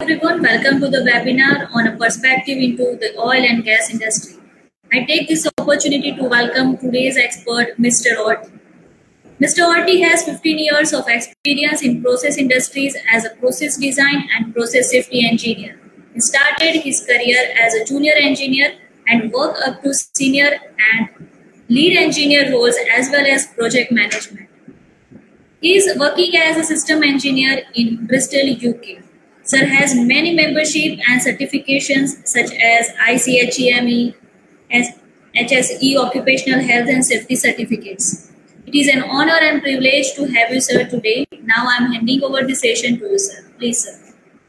everyone, welcome to the webinar on a perspective into the oil and gas industry. I take this opportunity to welcome today's expert, Mr. Orty. Mr. Orty has 15 years of experience in process industries as a process design and process safety engineer. He started his career as a junior engineer and worked up to senior and lead engineer roles as well as project management. He is working as a system engineer in Bristol, UK. Sir has many membership and certifications such as ICHEME, HSE Occupational Health and Safety Certificates. It is an honor and privilege to have you, sir, today. Now I am handing over the session to you, sir. Please, sir.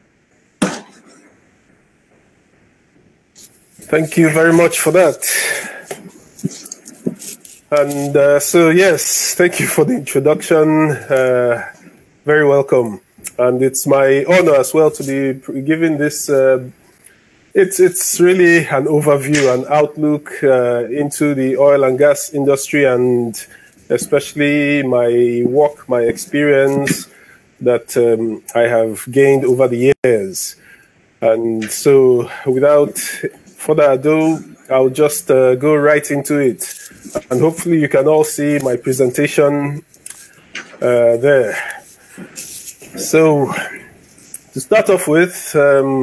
Thank you very much for that. And so, yes, thank you for the introduction. Very welcome. And it's my honor as well to be giving this. It's really an overview, an outlook into the oil and gas industry, and especially my work, my experience that I have gained over the years. And so, without further ado, I'll just go right into it. And hopefully you can all see my presentation there. So, to start off with,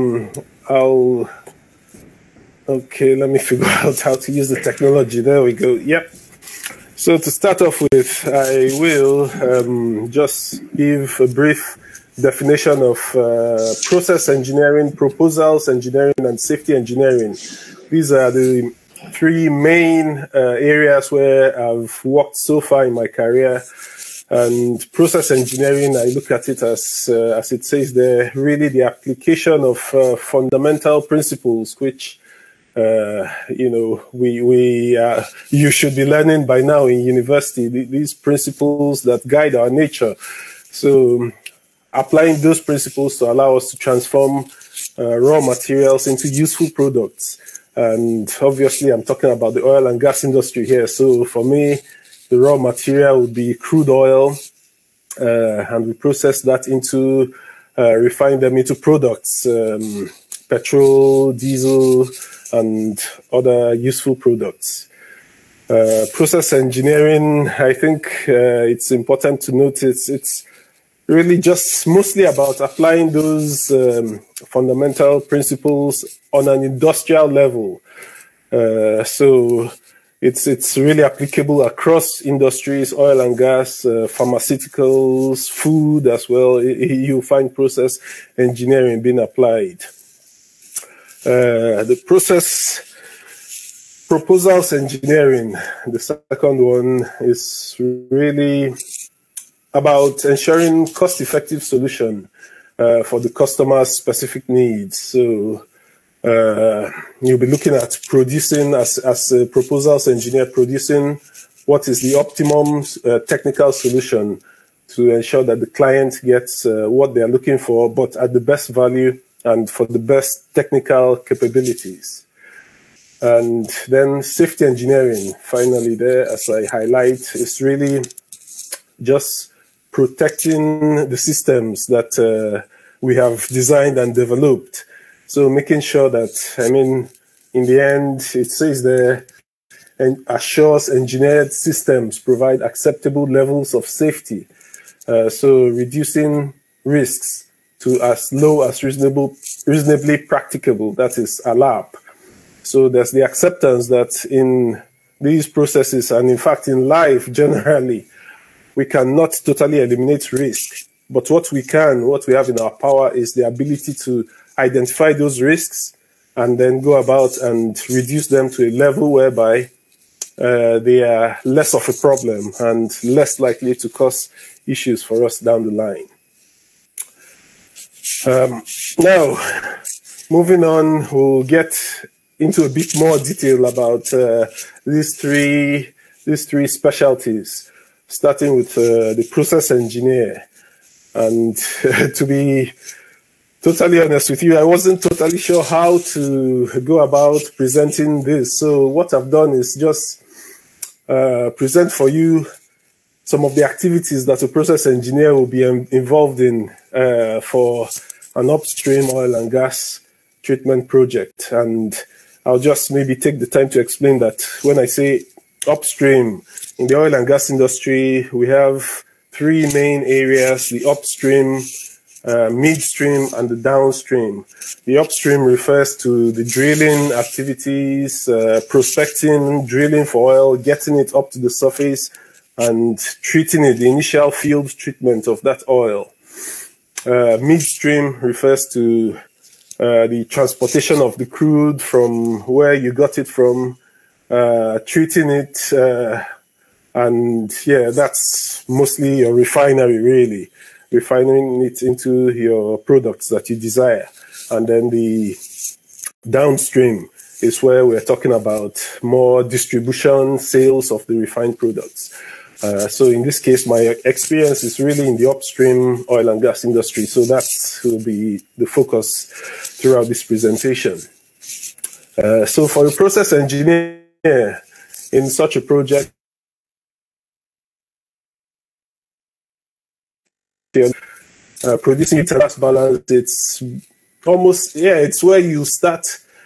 okay, let me figure out how to use the technology. There we go. Yep. So to start off with, I will just give a brief definition of process engineering, proposals engineering, and safety engineering. These are the three main areas where I've worked so far in my career. And process engineering, I look at it as it says there, really the application of fundamental principles, which you should be learning by now in university. These principles that guide our nature. So, applying those principles to allow us to transform raw materials into useful products. And obviously, I'm talking about the oil and gas industry here. So, for me, the raw material would be crude oil, and we process that into, refine them into products, petrol, diesel, and other useful products. Process engineering, I think it's important to notice it's really just mostly about applying those fundamental principles on an industrial level. So it's really applicable across industries, oil and gas, pharmaceuticals, food as well. You find process engineering being applied. The process proposals engineering, the second one, is really about ensuring cost-effective solution for the customer's specific needs. So you'll be looking at producing, as a proposals engineer, producing what is the optimum technical solution to ensure that the client gets what they're looking for, but at the best value and for the best technical capabilities. And then safety engineering, finally there, as I highlight, is really just protecting the systems that we have designed and developed. So making sure that, I mean, in the end, it says there, and assures engineered systems provide acceptable levels of safety. So reducing risks to as low as reasonably practicable, that is ALAP. So there's the acceptance that in these processes, and in fact in life generally, we cannot totally eliminate risk. But what we have in our power is the ability to identify those risks and then go about and reduce them to a level whereby they are less of a problem and less likely to cause issues for us down the line. Now, moving on, we'll get into a bit more detail about these three specialties, starting with the process engineer. And to be totally honest with you, I wasn't totally sure how to go about presenting this. So what I've done is just present for you some of the activities that a process engineer will be involved in for an upstream oil and gas treatment project. And I'll just maybe take the time to explain that when I say upstream, in the oil and gas industry, we have three main areas: the upstream, midstream, and the downstream. The upstream refers to the drilling activities, prospecting, drilling for oil, getting it up to the surface, and treating it, the initial field treatment of that oil. Midstream refers to the transportation of the crude from where you got it from, treating it, and yeah, that's mostly your refinery, really, refining it into your products that you desire. And then the downstream is where we're talking about more distribution, sales of the refined products. So in this case, my experience is really in the upstream oil and gas industry. So that will be the focus throughout this presentation. So for a process engineer in such a project, producing a mass balance, it's almost, it's where you start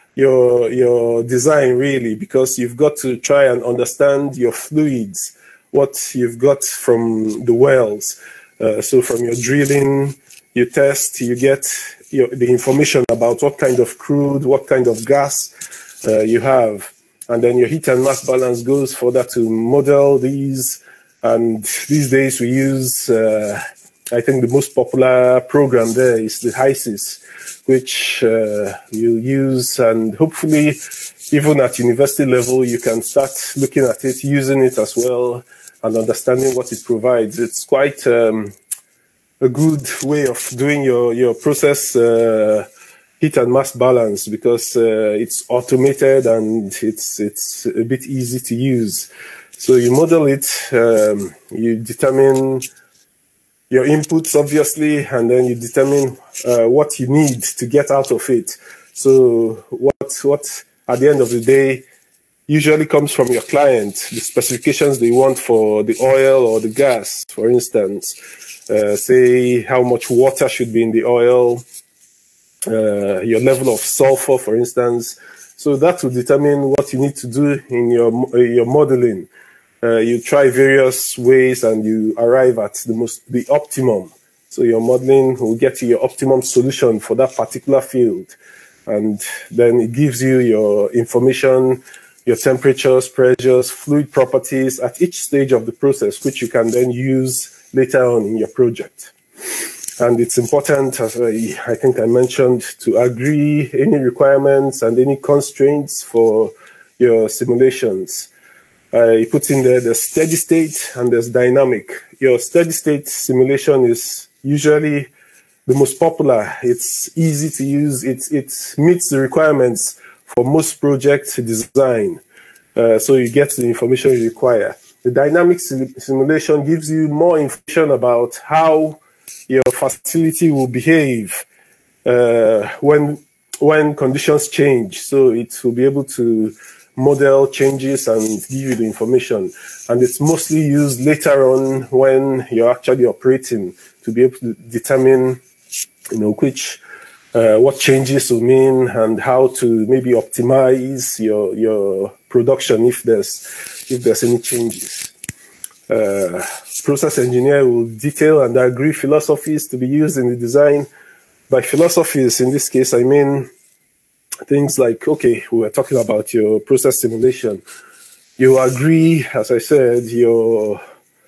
your design, really, because you've got to try and understand your fluids, what you've got from the wells. So from your drilling, you test, you get the information about what kind of crude, what kind of gas you have. And then your heat and mass balance goes for that to model these. And these days we use, I think the most popular program there is the HYSYS, which you use, and hopefully even at university level, you can start looking at it, using it as well, and understanding what it provides. It's quite a good way of doing your process heat and mass balance, because it's automated and it's a bit easy to use. So you model it, you determine your inputs, obviously, and then you determine what you need to get out of it. So what at the end of the day usually comes from your client, the specifications they want for the oil or the gas, for instance. Say how much water should be in the oil, your level of sulfur, for instance. So that will determine what you need to do in your modeling. You try various ways and you arrive at the optimum. So your modeling will get you your optimum solution for that particular field. And then it gives you your information, your temperatures, pressures, fluid properties at each stage of the process, which you can then use later on in your project. And it's important, as I think I mentioned, to agree any requirements and any constraints for your simulations. I put in there the steady state and there's dynamic. Your steady state simulation is usually the most popular. It's easy to use. It meets the requirements for most project design. So you get the information you require. The dynamic simulation gives you more information about how your facility will behave when conditions change. So it will be able to model changes and give you the information. And it's mostly used later on when you're actually operating to be able to determine, what changes will mean and how to maybe optimize your production if there's any changes. Process engineer will detail and agree philosophies to be used in the design. By philosophies, in this case, I mean things like, okay, we were talking about your process simulation. You agree, as I said, your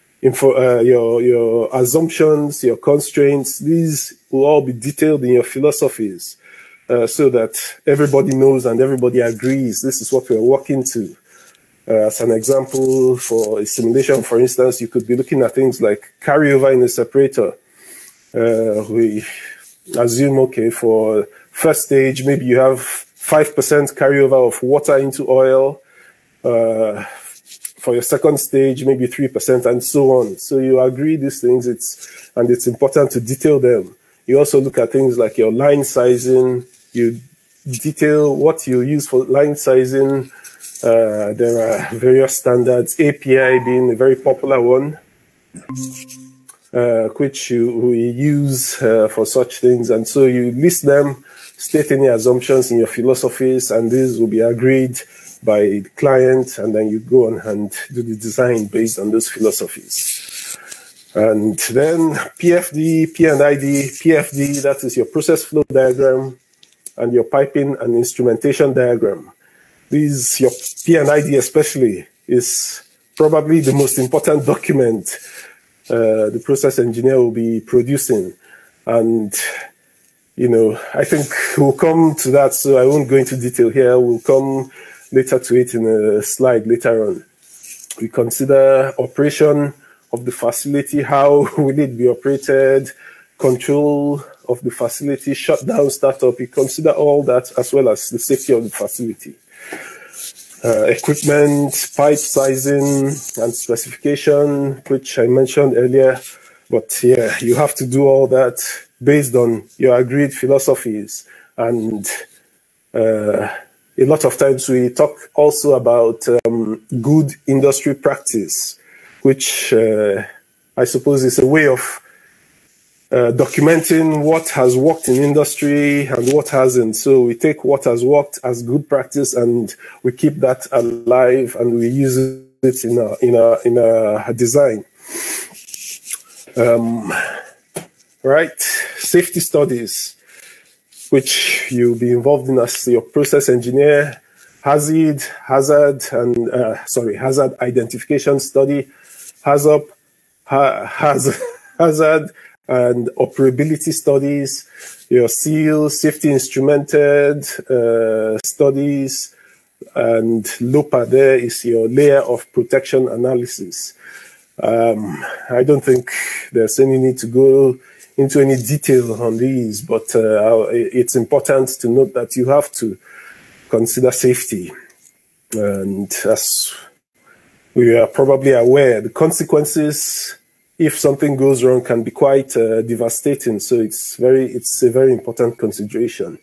assumptions, your constraints. These will all be detailed in your philosophies, so that everybody knows and everybody agrees this is what we're working to. As an example, for a simulation, for instance, you could be looking at things like carryover in a separator. We assume, okay, for first stage, maybe you have 5% carryover of water into oil. For your second stage, maybe 3%, and so on. So you agree these things, and it's important to detail them. You also look at things like your line sizing. You detail what you use for line sizing. There are various standards, API being a very popular one. which we use for such things. And so you list them, state any assumptions in your philosophies, and these will be agreed by the client, and then you go on and do the design based on those philosophies. And then PFD, P&ID, PFD, that is your process flow diagram, and your piping and instrumentation diagram. These, your P&ID especially, is probably the most important document the process engineer will be producing. And, you know, I think we'll come to that, so I won't go into detail here. We'll come later to it in a slide later on. We consider operation of the facility, how will it be operated, control of the facility, shutdown, startup. We consider all that as well as the safety of the facility. Equipment, pipe sizing and specification, which I mentioned earlier. But yeah, you have to do all that based on your agreed philosophies. And a lot of times we talk also about good industry practice, which I suppose is a way of documenting what has worked in industry and what hasn't. So we take what has worked as good practice and we keep that alive and we use it in our design. Right, safety studies, which you'll be involved in as your process engineer. Hazard identification study, hazard and operability studies, your SEAL, safety instrumented studies, and LOPA there is your layer of protection analysis. I don't think there's any need to go into any detail on these, but it's important to note that you have to consider safety. And as we are probably aware, the consequences if something goes wrong can be quite devastating. So it's a very important consideration.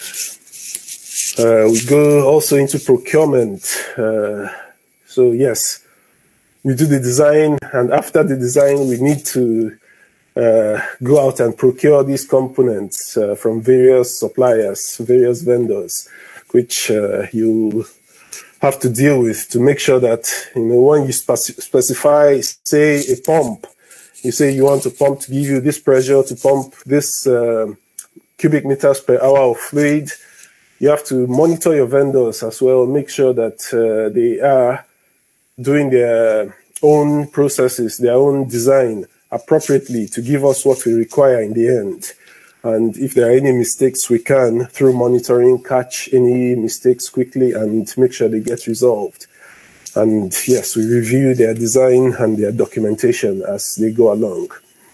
We go also into procurement. So yes, we do the design, and after the design, we need to go out and procure these components from various suppliers, various vendors, which you have to deal with to make sure that, you know, when you specify, say, a pump, you say you want a pump to give you this pressure, to pump this cubic meters per hour of fluid. You have to monitor your vendors as well, make sure that they are doing their own processes, their own design appropriately to give us what we require in the end. And if there are any mistakes, we can, through monitoring, catch any mistakes quickly and make sure they get resolved. And yes, we review their design and their documentation as they go along.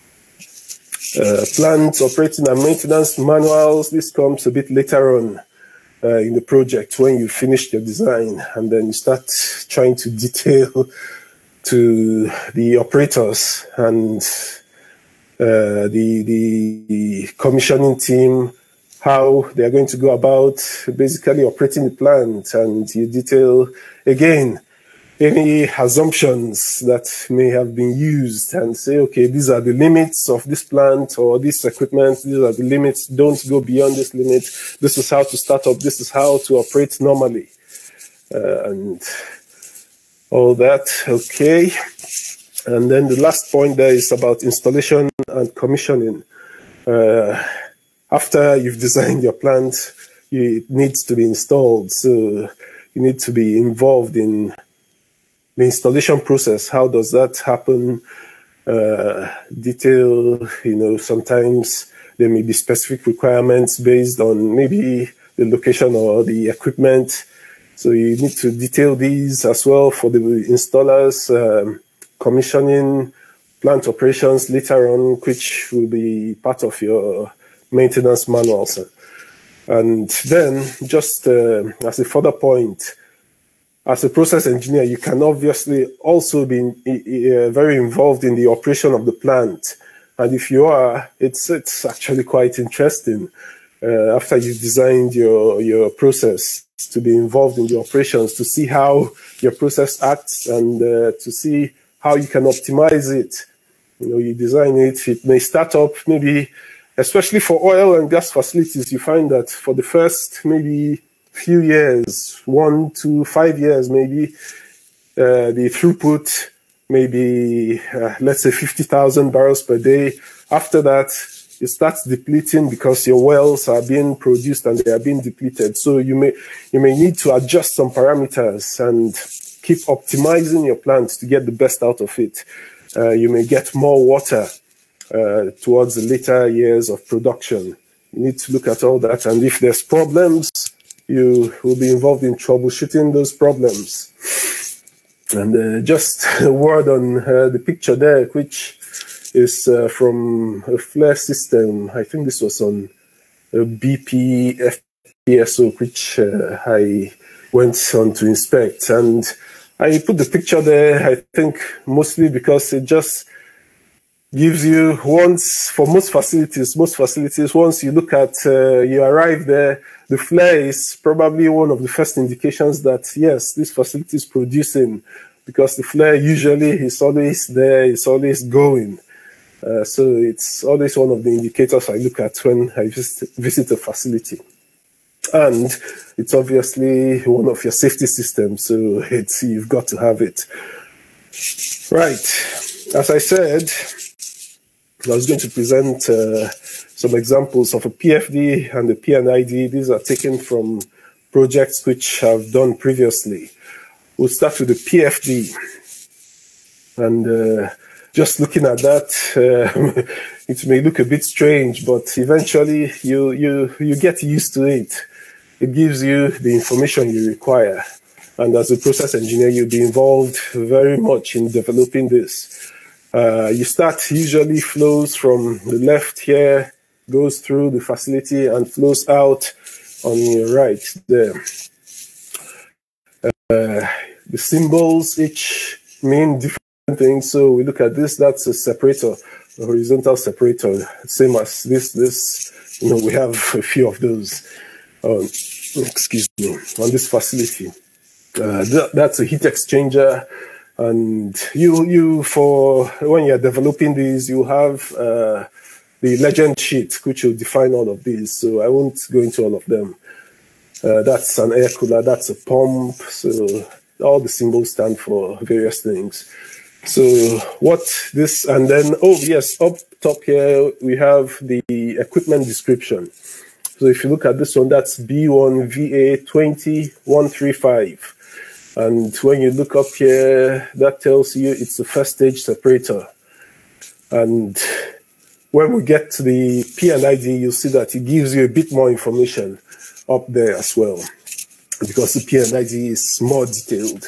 Plant operating and maintenance manuals, this comes a bit later on in the project when you finish your design and then you start trying to detail to the operators and the commissioning team how they are going to go about basically operating the plant, and you detail again any assumptions that may have been used and say, okay, these are the limits of this plant or this equipment, these are the limits, don't go beyond this limit, this is how to start up, this is how to operate normally, and all that, okay. And then the last point there is about installation and commissioning. After you've designed your plant, it needs to be installed, so you need to be involved in the installation process. How does that happen? Detail, you know, sometimes there may be specific requirements based on maybe the location or the equipment. So you need to detail these as well for the installers, commissioning, plant operations later on, which will be part of your maintenance manuals. And then just as a further point, as a process engineer, you can obviously also be very involved in the operation of the plant. And if you are, it's actually quite interesting after you've designed your process to be involved in the operations, to see how your process acts and to see how you can optimize it you design it, it may start up maybe, especially for oil and gas facilities, you find that for the first maybe few years, 1 to 5 years maybe, the throughput may be, let's say 50,000 barrels per day. After that, it starts depleting because your wells are being produced and they are being depleted. So you may need to adjust some parameters and keep optimizing your plant to get the best out of it. You may get more water towards the later years of production. You need to look at all that, and if there's problems, you will be involved in troubleshooting those problems. And just a word on the picture there, which is from a flare system. I think this was on a BP FPSO, which I went on to inspect. And I put the picture there, I think, mostly because it just gives you, for most facilities, once you look at, you arrive there, the flare is probably one of the first indications that, yes, this facility is producing, because the flare usually is always there, it's always going. So it's always one of the indicators I look at when I visit a facility. And it's obviously one of your safety systems, so you've got to have it. Right, as I said, I was going to present some examples of a PFD and a P&ID. These are taken from projects which I've done previously. We'll start with the PFD. And just looking at that, it may look a bit strange, but eventually you get used to it. It gives you the information you require. And as a process engineer, you'll be involved very much in developing this. You start, usually flows from the left here, goes through the facility and flows out on your right there. The symbols each mean different things. So we look at this, that's a separator, a horizontal separator, same as this, we have a few of those, excuse me, on this facility. That's a heat exchanger. And for when you're developing these, you have the legend sheet, which will define all of these. So I won't go into all of them. That's an air cooler, that's a pump. So all the symbols stand for various things. So what this, and then, oh yes, up top here, we have the equipment description. So if you look at this one, that's B1VA20135. And when you look up here, that tells you it's the first stage separator. And when we get to the P&ID, you'll see that it gives you a bit more information up there as well, because the P&ID is more detailed.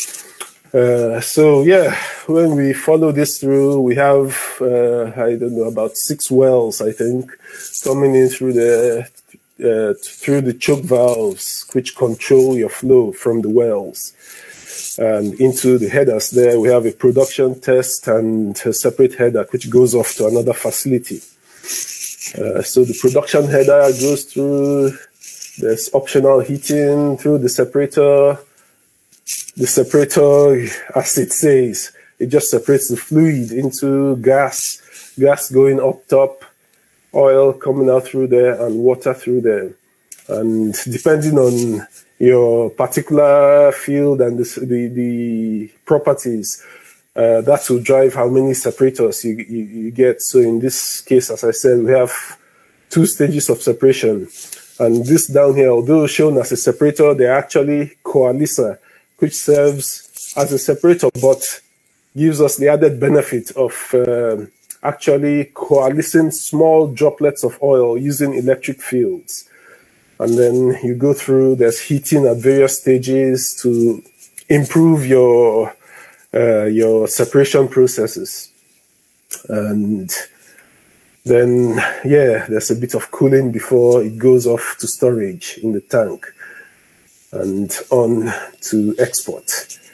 So yeah, when we follow this through, we have, I don't know, about 6 wells, I think, coming in through the choke valves, which control your flow from the wells. And into the headers there, we have a production test and a separate header, which goes off to another facility. So the production header goes through, there's optional heating through the separator. The separator, as it says, it just separates the fluid into gas going up top, oil coming out through there, and water through there. And depending on your particular field and the properties, that will drive how many separators you get. So in this case, as I said, we have 2 stages of separation. And this down here, although shown as a separator, they're actually coalescer, which serves as a separator, but gives us the added benefit of actually coalescing small droplets of oil using electric fields. And then you go through, there's heating at various stages to improve your separation processes. And then, yeah, there's a bit of cooling before it goes off to storage in the tank and on to export.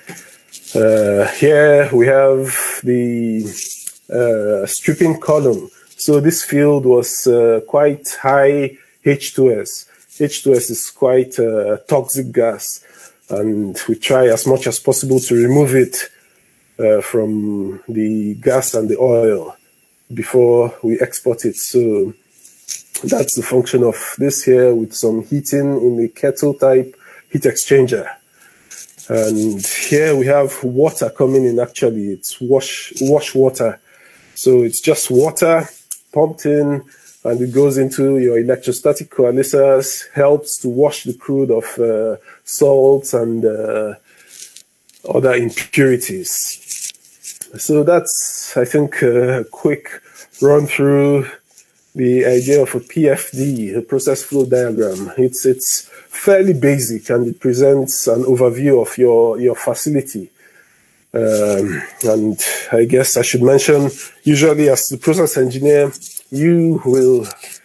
Here we have the stripping column. So this field was quite high H2S. H2S is quite a toxic gas, and we try as much as possible to remove it from the gas and the oil before we export it. So that's the function of this here, with some heating in the kettle type heat exchanger. And here we have water coming in. Actually, it's wash water. So it's just water pumped in, and it goes into your electrostatic coalescers, helps to wash the crude of salts and other impurities. So that's, I think, a quick run through the idea of a PFD, a process flow diagram. It's fairly basic, and it presents an overview of your facility. And I guess I should mention, usually as the process engineer, you will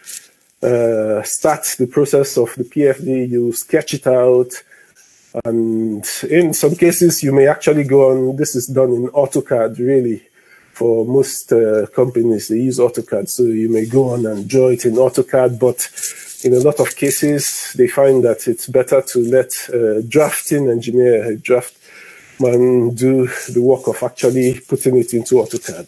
start the process of the PFD, you sketch it out, and in some cases you may actually go on. This is done in AutoCAD, really. For most companies, they use AutoCAD, so you may go on and draw it in AutoCAD, but in a lot of cases, they find that it's better to let a drafting engineer, a draftman, do the work of actually putting it into AutoCAD.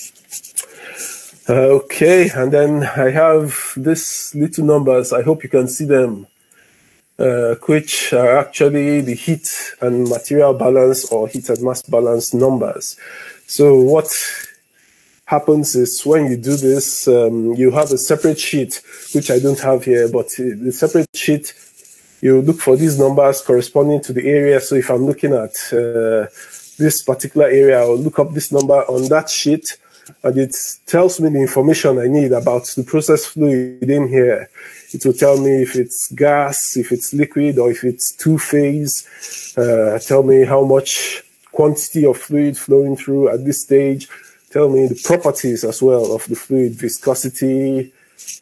Okay, and then I have these little numbers. I hope you can see them, which are actually the heat and material balance, or heat and mass balance numbers. So what happens is, when you do this, you have a separate sheet, which I don't have here, but the separate sheet, you look for these numbers corresponding to the area. So if I'm looking at this particular area, I'll look up this number on that sheet, and it tells me the information I need about the process fluid in here. It will tell me if it's gas, if it's liquid, or if it's two-phase. Tell me how much quantity of fluid flowing through at this stage. Tell me the properties as well of the fluid, viscosity.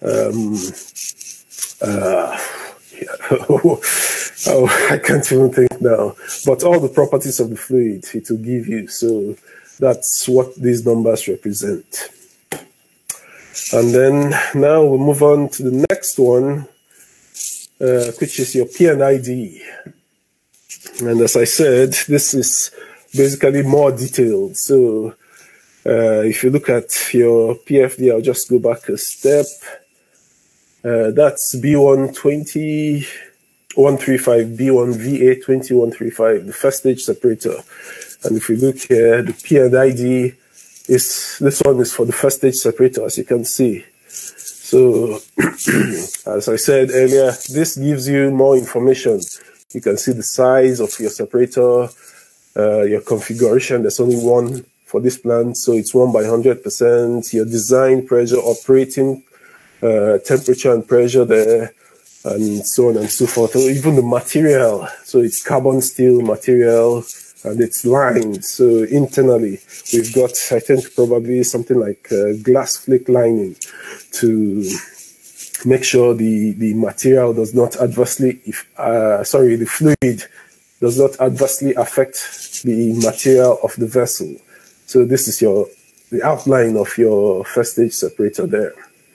I can't even think now. But all the properties of the fluid it will give you. So that's what these numbers represent. And then now we'll move on to the next one, which is your P&ID. And as I said, this is basically more detailed. So if you look at your PFD, I'll just go back a step. That's B120 135, B1VA 2135, the first stage separator. And if you look here, the P&ID is, this one is for the first stage separator, as you can see. So as I said earlier, this gives you more information. You can see the size of your separator, your configuration. There's only one for this plant, so it's 1 by 100%. Your design pressure, operating temperature and pressure there, and so on and so forth. Or even the material, so it's carbon steel material, and it's lined. So internally, we've got, I think, probably something like glass flake lining to make sure the material does not adversely, the fluid does not adversely affect the material of the vessel. So this is the outline of your first stage separator there.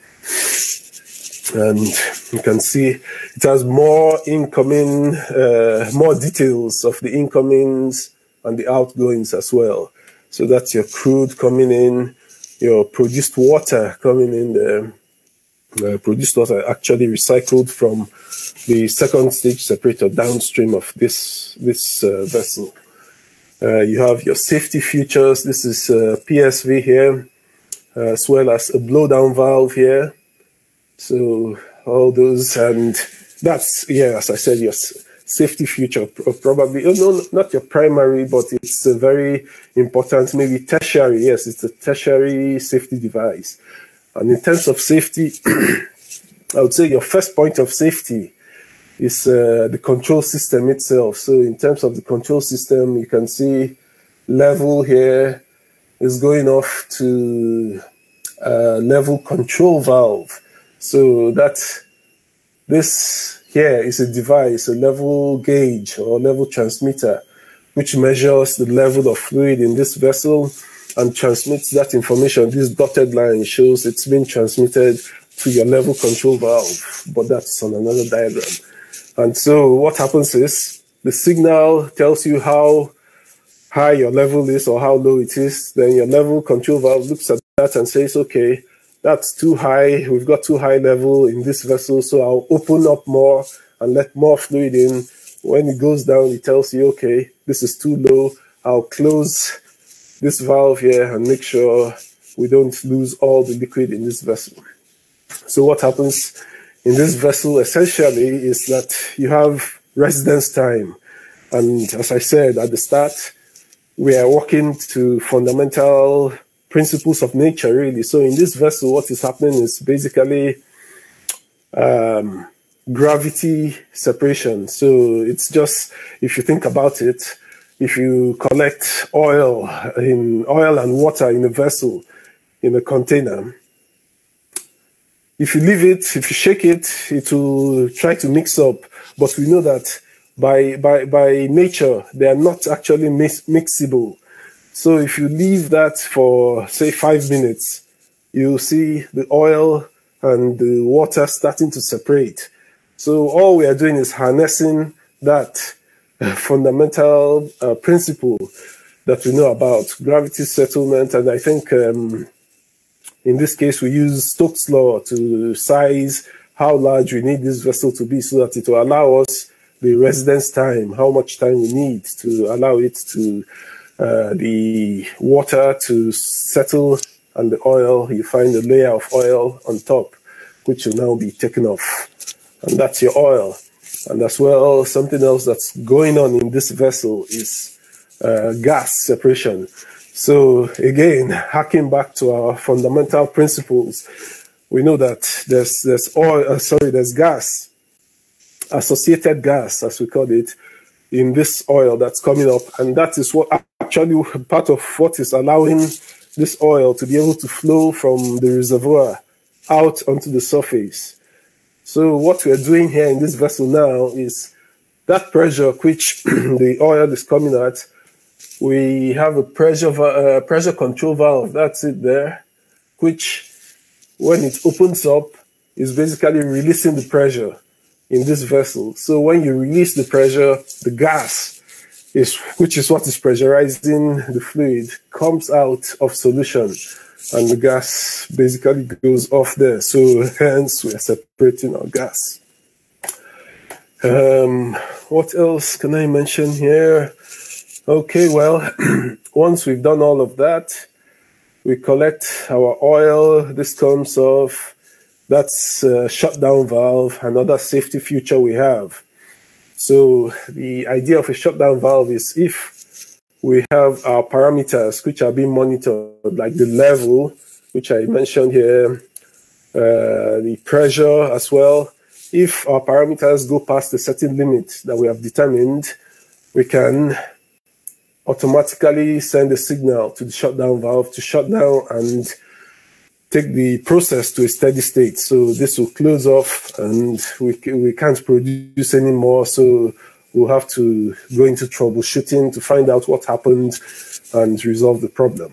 And you can see it has more incoming, more details of the incomings and the outgoings as well. So that's your crude coming in, your produced water coming in there. Produced water actually recycled from the second stage separator downstream of this vessel. You have your safety features. This is PSV here, as well as a blow-down valve here. So all those, and that's, yeah, as I said, your safety feature, probably, no, not your primary, but it's a very important, maybe tertiary. Yes, it's a tertiary safety device. And in terms of safety, I would say your first point of safety is the control system itself. So in terms of the control system, you can see level here is going off to level control valve. So that this here is a device, a level gauge or level transmitter, which measures the level of fluid in this vessel and transmits that information. This dotted line shows it's been transmitted to your level control valve, but that's on another diagram. And so what happens is the signal tells you how high your level is or how low it is, then your level control valve looks at that and says, okay, that's too high. We've got too high level in this vessel, so I'll open up more and let more fluid in. When it goes down, it tells you, okay, this is too low. I'll close this valve here and make sure we don't lose all the liquid in this vessel. So what happens in this vessel essentially is that you have residence time. And as I said at the start, we are working to fundamental principles of nature, really. So in this vessel, what is happening is basically gravity separation. So it's just, if you think about it, if you collect oil and water in a vessel, in a container, if you leave it, if you shake it, it will try to mix up. But we know that by nature, they are not actually mixable. So if you leave that for, say, 5 minutes, you'll see the oil and the water starting to separate. So all we are doing is harnessing that fundamental principle that we know about, gravity settlement. And I think in this case, we use Stokes' law to size how large we need this vessel to be so that it will allow us the residence time, how much time we need to allow it to the water to settle, and the oil, you find a layer of oil on top, which will now be taken off. And that's your oil. And as well, something else that's going on in this vessel is gas separation. So again, harking back to our fundamental principles, we know that there's gas, associated gas, as we call it, in this oil that's coming up. And that is what actually part of what is allowing this oil to be able to flow from the reservoir out onto the surface. So what we're doing here in this vessel now is that pressure which the oil is coming at, we have a pressure control valve, that's it there, which when it opens up is basically releasing the pressure in this vessel. So when you release the pressure, the gas, which is what is pressurizing the fluid, comes out of solution, and the gas basically goes off there. So hence we are separating our gas. What else can I mention here? Okay, well, once we've done all of that, we collect our oil. This comes off. That's a shutdown valve, another safety feature we have. So the idea of a shutdown valve is if we have our parameters which are being monitored, like the level, which I mentioned here, the pressure as well. If our parameters go past a certain limit that we have determined, we can automatically send a signal to the shutdown valve to shut down and take the process to a steady state. So this will close off and we can't produce anymore. So we'll have to go into troubleshooting to find out what happened and resolve the problem.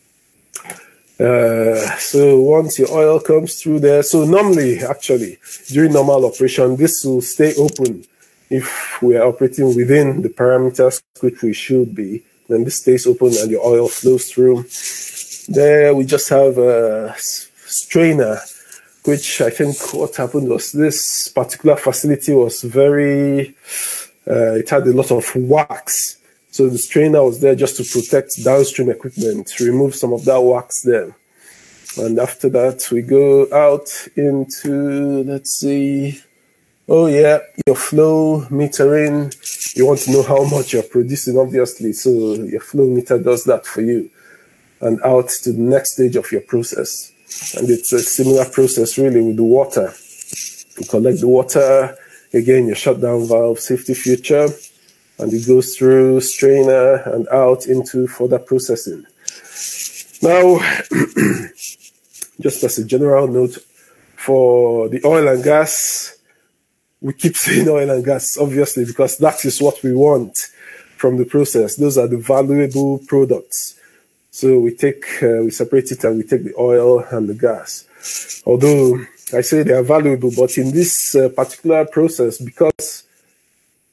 So once your oil comes through there, so normally, actually, during normal operation, this will stay open. If we are operating within the parameters which we should be, then this stays open and your oil flows through. There we just have a strainer, which I think what happened was this particular facility was very, it had a lot of wax. So the strainer was there just to protect downstream equipment, to remove some of that wax there. And after that, we go out into, let's see, oh yeah, your flow metering. You want to know how much you're producing, obviously. So your flow meter does that for you. And out to the next stage of your process. And it's a similar process really with the water. You collect the water, again, your shutdown valve, safety feature, and it goes through strainer and out into further processing. Now, just as a general note, for the oil and gas, we keep saying oil and gas, obviously, because that is what we want from the process. Those are the valuable products. So we separate it and we take the oil and the gas. Although I say they are valuable, but in this particular process, because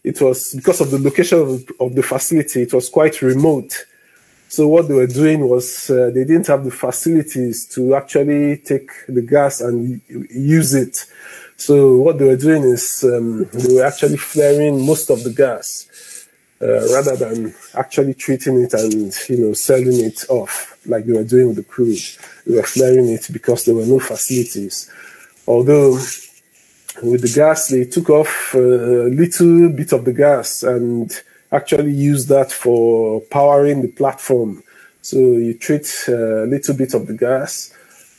it was because of the location of the facility, it was quite remote. So what they were doing was they didn't have the facilities to actually take the gas and use it. So what they were doing is they were actually flaring most of the gas rather than actually treating it and selling it off like they were doing with the crude. They were flaring it because there were no facilities. Although with the gas, they took off a little bit of the gas and actually use that for powering the platform. So you treat a little bit of the gas,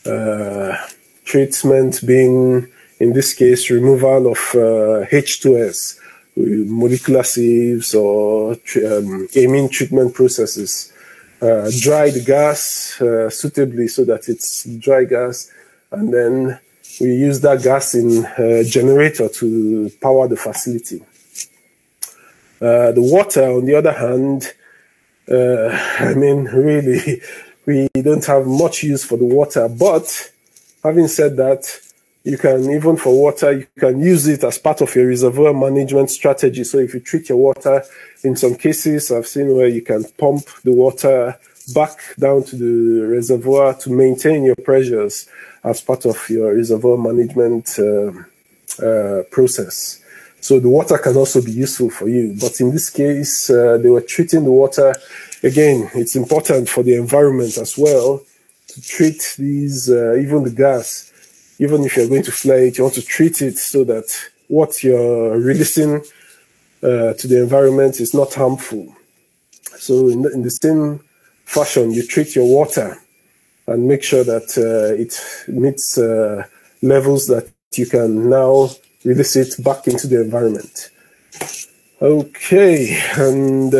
treatment being, in this case, removal of H2S, molecular sieves or amine treatment processes. Dry the gas suitably so that it's dry gas, and then we use that gas in a generator to power the facility. The water, on the other hand, I mean, really, we don't have much use for the water. But having said that, you can, even for water, you can use it as part of your reservoir management strategy. So if you treat your water, in some cases, I've seen where you can pump the water back down to the reservoir to maintain your pressures as part of your reservoir management process. So the water can also be useful for you. But in this case, they were treating the water. Again, it's important for the environment as well to treat these, even the gas. Even if you're going to flare it, you want to treat it so that what you're releasing to the environment is not harmful. So in the same fashion, you treat your water and make sure that it meets levels that you can now release it back into the environment. Okay, and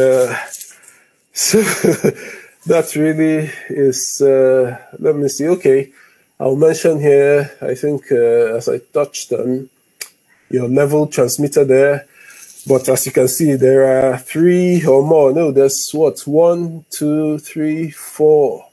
so that really is, let me see, okay. I'll mention here, I think, as I touched on, your level transmitter there. But as you can see, there are 3 or more. No, there's what? 1, 2, 3, 4.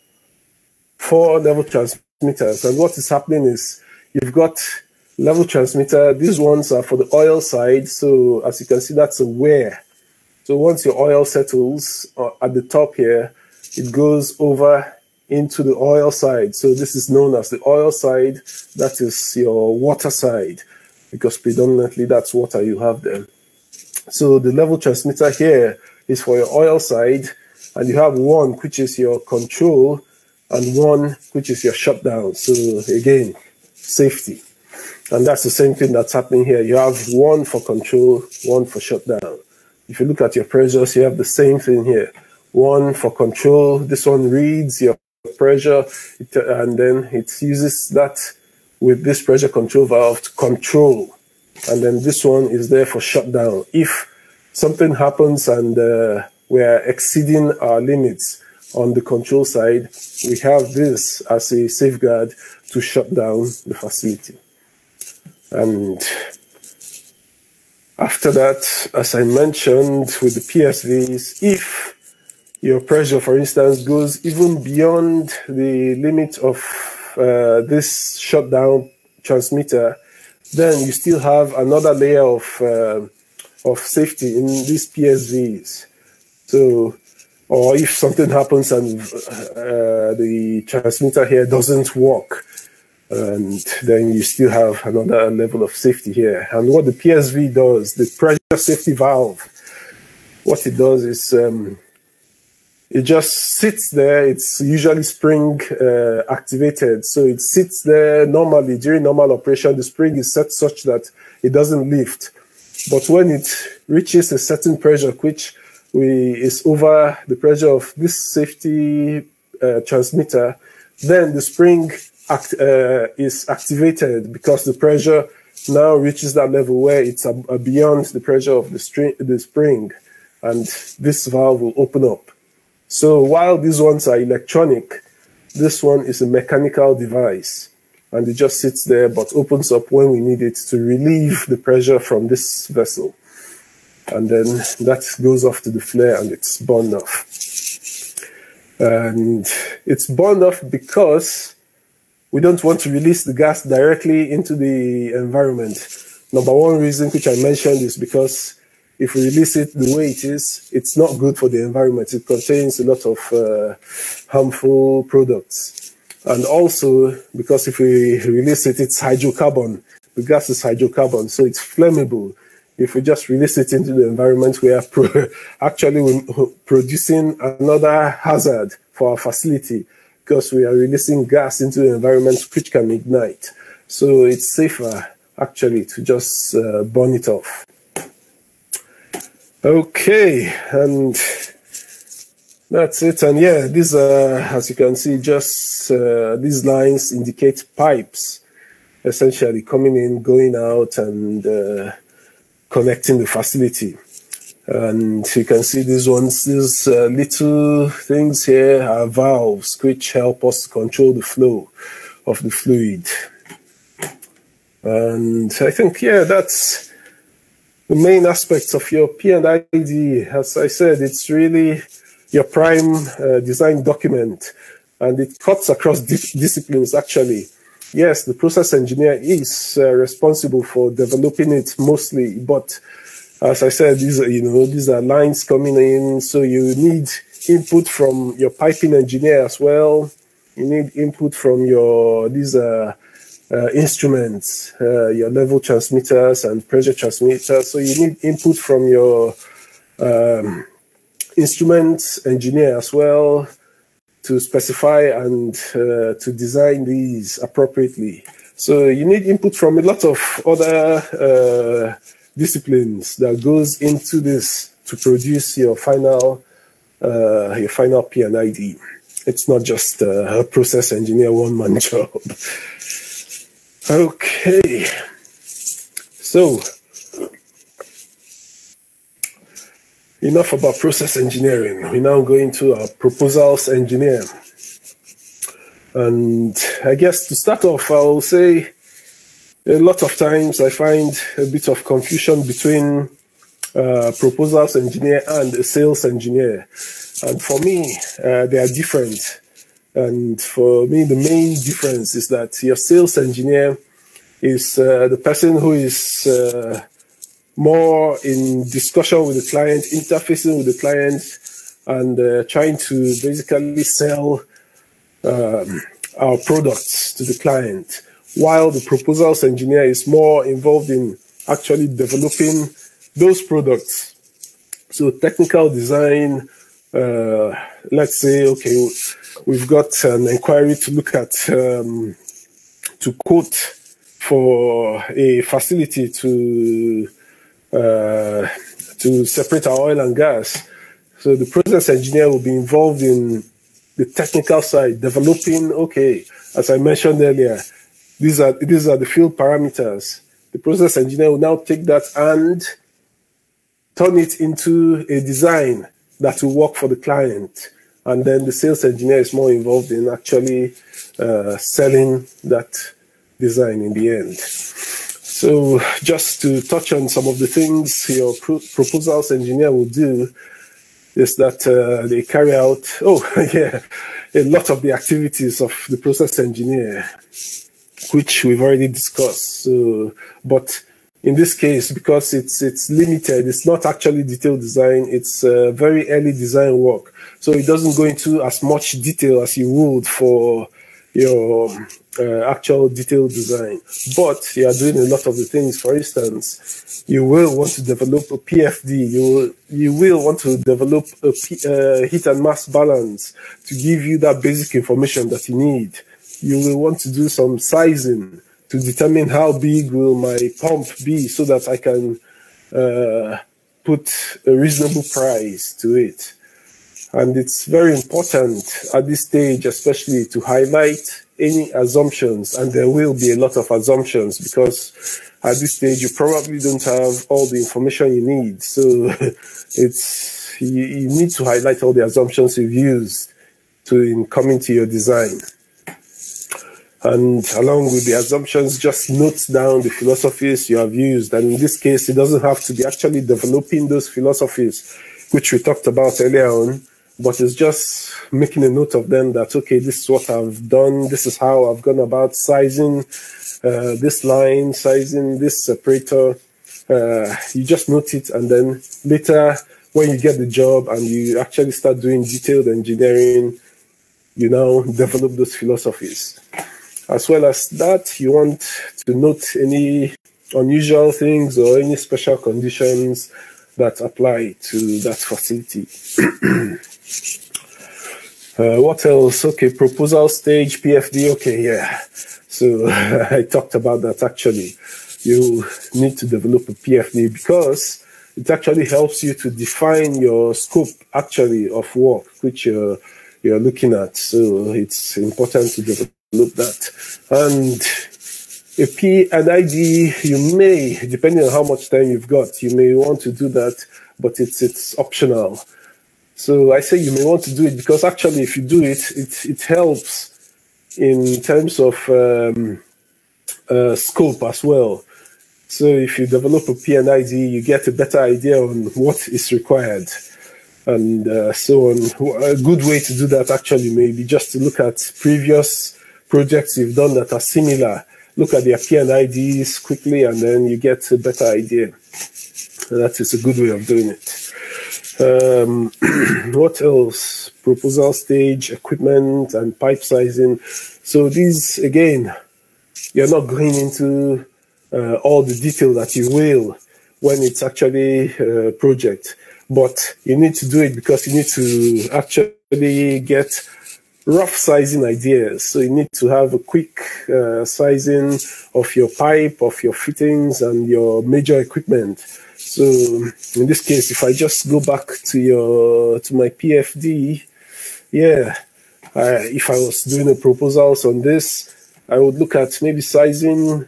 4 level transmitters. And what is happening is you've got level transmitter. These ones are for the oil side. So as you can see, that's a wear. So once your oil settles at the top here, it goes over into the oil side. So this is known as the oil side. That is your water side, because predominantly that's water you have there. So the level transmitter here is for your oil side, and you have one which is your control and one which is your shutdown. So again, safety. And that's the same thing that's happening here. You have one for control, one for shutdown. If you look at your pressures, you have the same thing here. One for control. This one reads your pressure, and then it uses that with this pressure control valve to control. And then this one is there for shutdown. If something happens and we're exceeding our limits on the control side, we have this as a safeguard to shut down the facility. And after that, as I mentioned with the PSVs, if your pressure, for instance, goes even beyond the limit of this shutdown transmitter, then you still have another layer of safety in these PSVs. So, or if something happens and the transmitter here doesn't work, and then you still have another level of safety here. And what the PSV does, the pressure safety valve, what it does is it just sits there. It's usually spring activated. So it sits there normally. During normal operation, the spring is set such that it doesn't lift. But when it reaches a certain pressure, which is over the pressure of this safety transmitter, then the spring is activated because the pressure now reaches that level where it's beyond the pressure of the spring, and this valve will open up. So while these ones are electronic, this one is a mechanical device, and it just sits there but opens up when we need it to relieve the pressure from this vessel. And then that goes off to the flare and it's burned off. And it's burned off because we don't want to release the gas directly into the environment. Number one reason, which I mentioned, is because if we release it the way it is, it's not good for the environment. It contains a lot of harmful products. And also, because if we release it, it's hydrocarbon. The gas is hydrocarbon, so it's flammable. If we just release it into the environment, we are actually producing another hazard for our facility, because we are releasing gas into the environment which can ignite. So it's safer, actually, to just burn it off. Okay, and that's it. And yeah, these are, as you can see, just these lines indicate pipes, essentially coming in, going out, and connecting the facility. And you can see these ones, these little things here are valves which help us to control the flow of the fluid. And I think, yeah, that's the main aspects of your P&ID. As I said, it's really your prime design document, and it cuts across disciplines, actually. Yes, the process engineer is responsible for developing it mostly, but as I said, these are lines coming in, so you need input from your piping engineer as well. You need input from your instruments, your level transmitters and pressure transmitters. So you need input from your instruments engineer as well to specify and to design these appropriately. So you need input from a lot of other disciplines that goes into this to produce your final P&ID. It's not just a process engineer one-man job. Okay, so enough about process engineering. We now go into our proposals engineer. And I guess to start off, I will say a lot of times I find a bit of confusion between proposals engineer and a sales engineer. And for me, they are different. And for me, the main difference is that your sales engineer is the person who is more in discussion with the client, interfacing with the client, and trying to basically sell our products to the client, while the proposals engineer is more involved in actually developing those products. So technical design, let's say, okay, we've got an inquiry to look at, to quote for a facility to separate our oil and gas. So the process engineer will be involved in the technical side, developing, okay, as I mentioned earlier, these are the field parameters. The process engineer will now take that and turn it into a design that will work for the client. And then the sales engineer is more involved in actually selling that design in the end. So just to touch on some of the things your proposals engineer will do is that they carry out, a lot of the activities of the process engineer, which we've already discussed. So, but in this case, because it's limited, it's not actually detailed design, it's very early design work. So it doesn't go into as much detail as you would for your actual detailed design. But you are doing a lot of the things. For instance, you will want to develop a PFD. You will want to develop a heat and mass balance to give you that basic information that you need. You will want to do some sizing to determine how big will my pump be so that I can put a reasonable price to it. And it's very important at this stage, especially, to highlight any assumptions, and there will be a lot of assumptions because at this stage you probably don't have all the information you need. So you need to highlight all the assumptions you've used in coming to your design. And along with the assumptions, just note down the philosophies you have used. And in this case, it doesn't have to be actually developing those philosophies, which we talked about earlier on, but it's just making a note of them that, okay, this is what I've done. This is how I've gone about sizing this line, sizing this separator, you just note it, and then later when you get the job and you actually start doing detailed engineering, you now develop those philosophies. As well as that, you want to note any unusual things or any special conditions that apply to that facility. What else? Okay, proposal stage, PFD. Okay, yeah. So I talked about that actually. You need to develop a PFD because it actually helps you to define your scope actually of work, which you're looking at. So it's important to develop that. And a P and ID, you may, depending on how much time you've got, you may want to do that, but it's optional. So I say you may want to do it because actually if you do it, it helps in terms of scope as well. So if you develop a P&ID, you get a better idea on what is required. And so on. A good way to do that actually may be just to look at previous projects you've done that are similar. Look at their P&IDs quickly, and then you get a better idea. That is a good way of doing it. What else? Proposal stage, equipment, and pipe sizing. So these, again, you're not going into all the detail that you will when it's actually a project. But you need to do it because you need to actually get rough sizing ideas. So you need to have a quick sizing of your pipe, of your fittings, and your major equipment. So in this case, if I just go back to my PFD, yeah, if I was doing a proposals on this, I would look at maybe sizing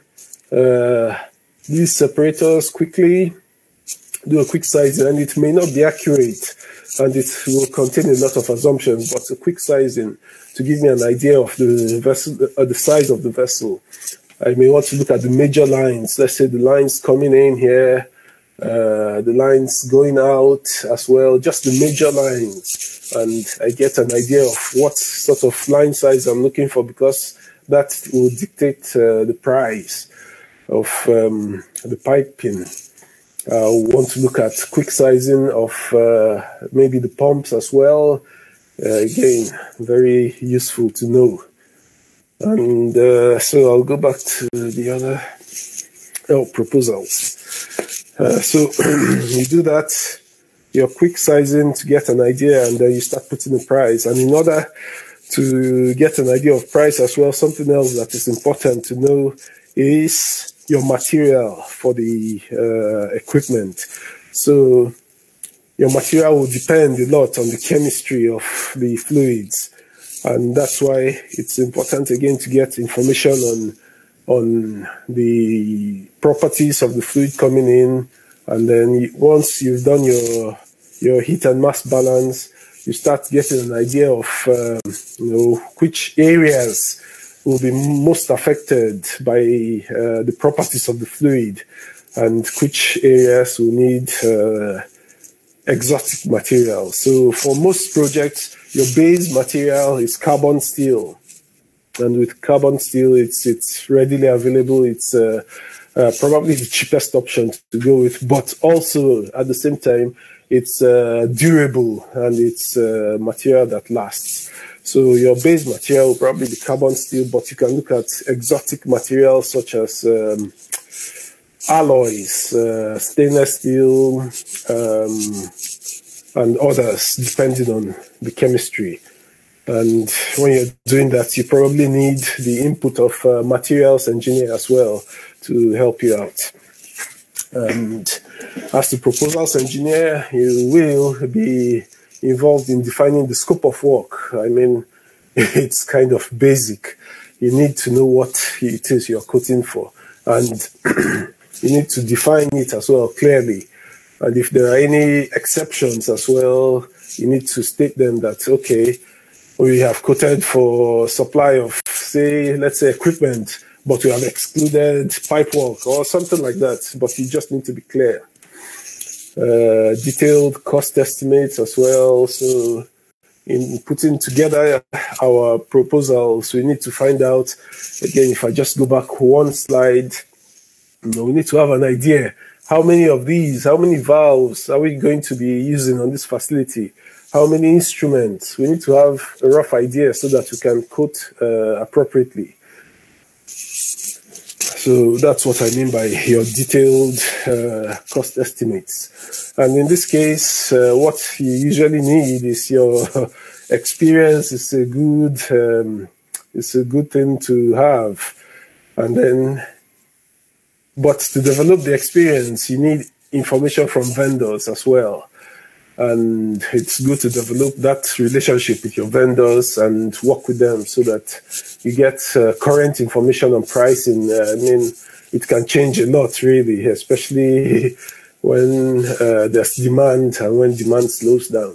these separators quickly, do a quick sizing, and it may not be accurate, and it will contain a lot of assumptions, but a quick sizing to give me an idea of the vessel, the size of the vessel. I may want to look at the major lines. Let's say the lines coming in here, the lines going out as well, just the major lines, and I get an idea of what sort of line size I'm looking for, because that will dictate the price of the piping. I want to look at quick sizing of maybe the pumps as well. Again, very useful to know. And so I'll go back to the other proposals. So you do that, your quick sizing to get an idea, and then you start putting the price. And in order to get an idea of price as well, something else that is important to know is your material for the equipment. So your material will depend a lot on the chemistry of the fluids, and that's why it's important again to get information on the properties of the fluid coming in, and then once you've done your heat and mass balance, you start getting an idea of which areas will be most affected by the properties of the fluid, and which areas will need exotic material. So for most projects, your base material is carbon steel, and with carbon steel, it's readily available. It's probably the cheapest option to go with, but also at the same time, it's durable, and it's material that lasts. So your base material will probably be carbon steel, but you can look at exotic materials such as alloys, stainless steel, and others, depending on the chemistry. And when you're doing that, you probably need the input of materials engineer as well to help you out. And as the proposals engineer, you will be involved in defining the scope of work. I mean, it's kind of basic. You need to know what it is you're quoting for, and you need to define it as well clearly. And if there are any exceptions as well, you need to state them that, okay, we have quoted for supply of, say, let's say equipment, but we have excluded pipe work or something like that, but you just need to be clear. Detailed cost estimates as well. So in putting together our proposals, we need to find out, again, if I just go back one slide, we need to have an idea how many of these, how many valves are we going to be using on this facility? How many instruments? We need to have a rough idea so that we can quote appropriately. So that's what I mean by your detailed cost estimates. And in this case, what you usually need is your experience. It's a good thing to have. And then, but to develop the experience, you need information from vendors as well. And it's good to develop that relationship with your vendors and work with them so that you get current information on pricing. I mean, it can change a lot, really, especially when there's demand and when demand slows down.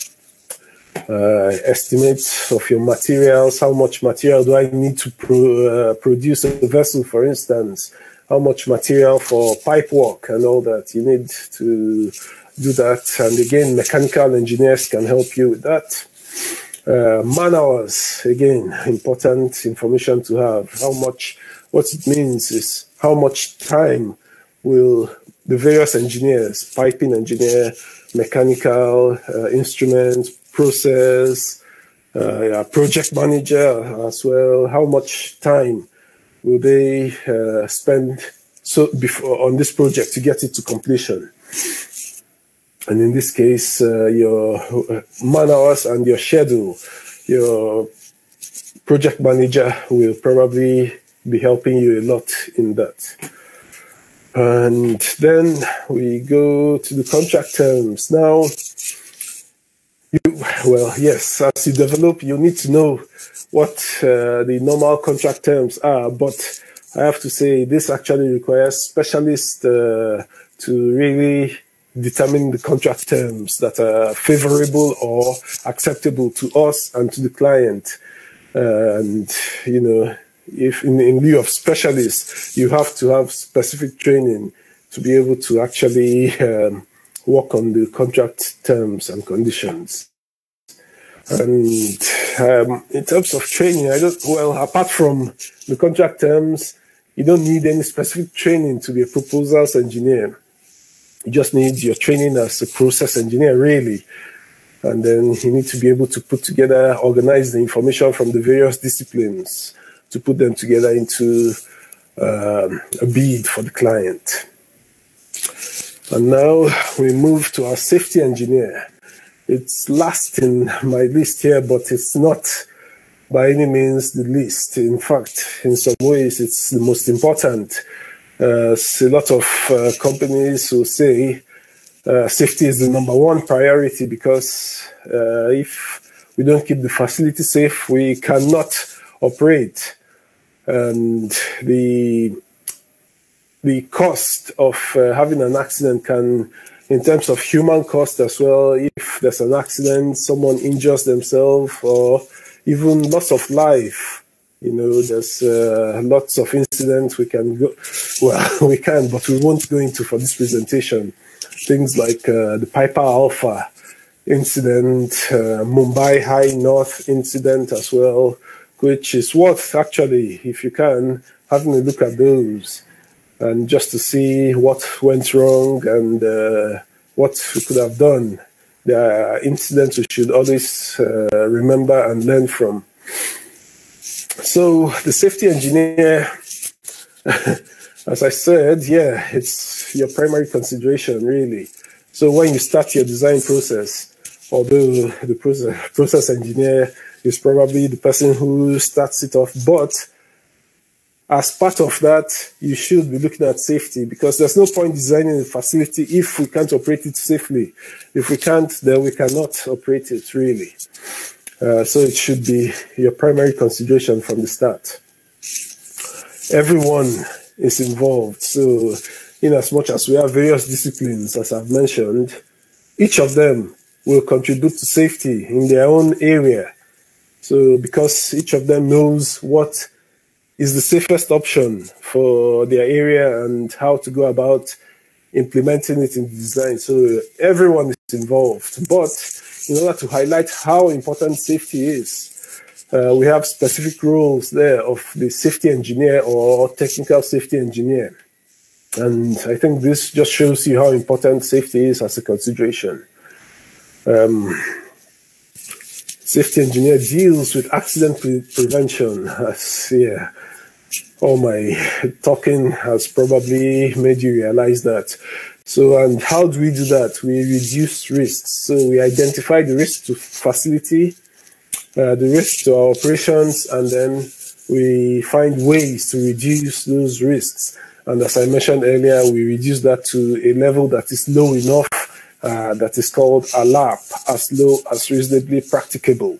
Estimates of your materials. How much material do I need to produce a vessel, for instance? How much material for pipe work and all that? You need to do that. And again, mechanical engineers can help you with that. Man hours, again, important information to have. What it means is how much time will the various engineers, piping engineer, mechanical, instrument, process, project manager as well, how much time will they spend on this project to get it to completion? And in this case, your man hours and your schedule, your project manager will probably be helping you a lot in that. And then we go to the contract terms. Now, yes, as you develop, you need to know what the normal contract terms are, but I have to say this actually requires specialists to really determine the contract terms that are favorable or acceptable to us and to the client. And, you know, if in lieu of specialists, you have to have specific training to be able to actually work on the contract terms and conditions. And in terms of training, apart from the contract terms, you don't need any specific training to be a proposals engineer. You just need your training as a process engineer, really. And then you need to be able to put together, organize the information from the various disciplines to put them together into a bid for the client. And now we move to our safety engineer. It's last in my list here, but it's not by any means the least. In fact, in some ways, it's the most important. A lot of companies will say safety is the #1 priority because if we don't keep the facility safe, we cannot operate. And the cost of having an accident can, in terms of human cost as well, if there's an accident, someone injures themselves, or even loss of life. You know, there's lots of incidents we can go, we can, but we won't go into for this presentation. Things like the Piper Alpha incident, Mumbai High North incident as well, which is worth actually, if you can, having a look at those and just to see what went wrong and what we could have done. There are incidents we should always remember and learn from. So the safety engineer, as I said, yeah, it's your primary consideration, really. So when you start your design process, although the process engineer is probably the person who starts it off, but as part of that, you should be looking at safety, because there's no point designing a facility if we can't operate it safely. If we can't, then we cannot operate it, really. So it should be your primary consideration from the start. Everyone is involved. So in as much as we have various disciplines, as I've mentioned, each of them will contribute to safety in their own area. So because each of them knows what is the safest option for their area and how to go about implementing it in design. So everyone is involved. But in order to highlight how important safety is, we have specific roles there of the safety engineer or technical safety engineer. And I think this just shows you how important safety is as a consideration. Safety engineer deals with accident prevention. Yeah, all my talking has probably made you realize that. So, and how do we do that? We reduce risks. So we identify the risk to facility, the risk to our operations, and then we find ways to reduce those risks. And as I mentioned earlier, we reduce that to a level that is low enough, that is called ALAP, as low as reasonably practicable.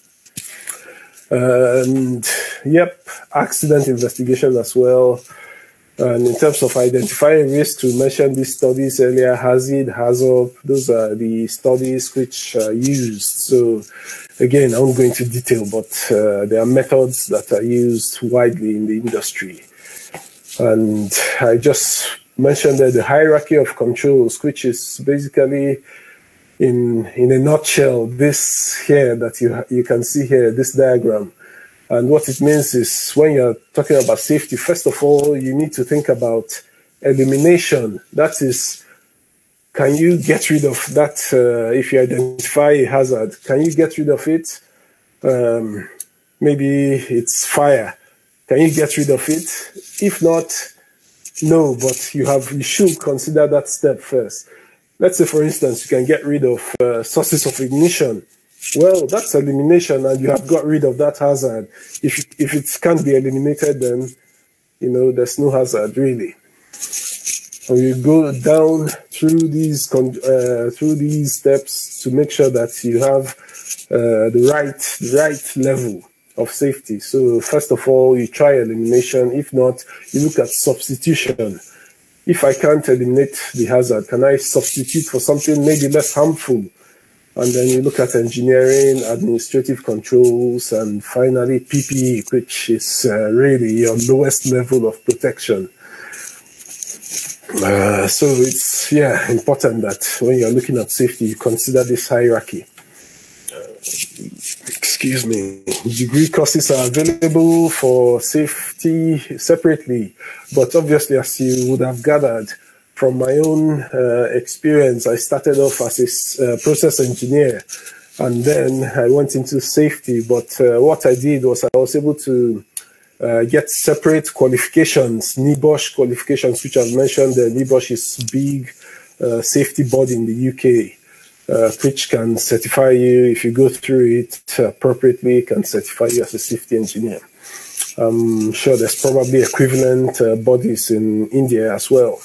And yep, accident investigation as well. And in terms of identifying risks, we mentioned these studies earlier, HAZID, HAZOP, those are the studies which are used. So again, I won't go into detail, but there are methods that are used widely in the industry. And I just mentioned that the hierarchy of controls, which is basically in a nutshell, this here that you can see here, this diagram. And what it means is when you're talking about safety, first of all, you need to think about elimination. That is, can you get rid of that? If you identify a hazard, can you get rid of it? Maybe it's fire. Can you get rid of it? If not, no, but you should consider that step first. Let's say, for instance, you can get rid of sources of ignition. Well, that's elimination, and you have got rid of that hazard. If it can't be eliminated, then there's no hazard really. And you go down through these steps to make sure that you have the right level of safety. So first of all, you try elimination. If not, you look at substitution. If I can't eliminate the hazard, can I substitute for something maybe less harmful? And then you look at engineering, administrative controls, and finally PPE, which is really your lowest level of protection. So it's important that when you're looking at safety, you consider this hierarchy. Excuse me. Degree courses are available for safety separately, but obviously, as you would have gathered from my own experience, I started off as a process engineer, and then I went into safety. But what I did was I was able to get separate qualifications, NIBOSH qualifications, which I've mentioned. NIBOSH is big safety body in the UK, which can certify you, if you go through it appropriately, can certify you as a safety engineer. I'm sure there's probably equivalent bodies in India as well.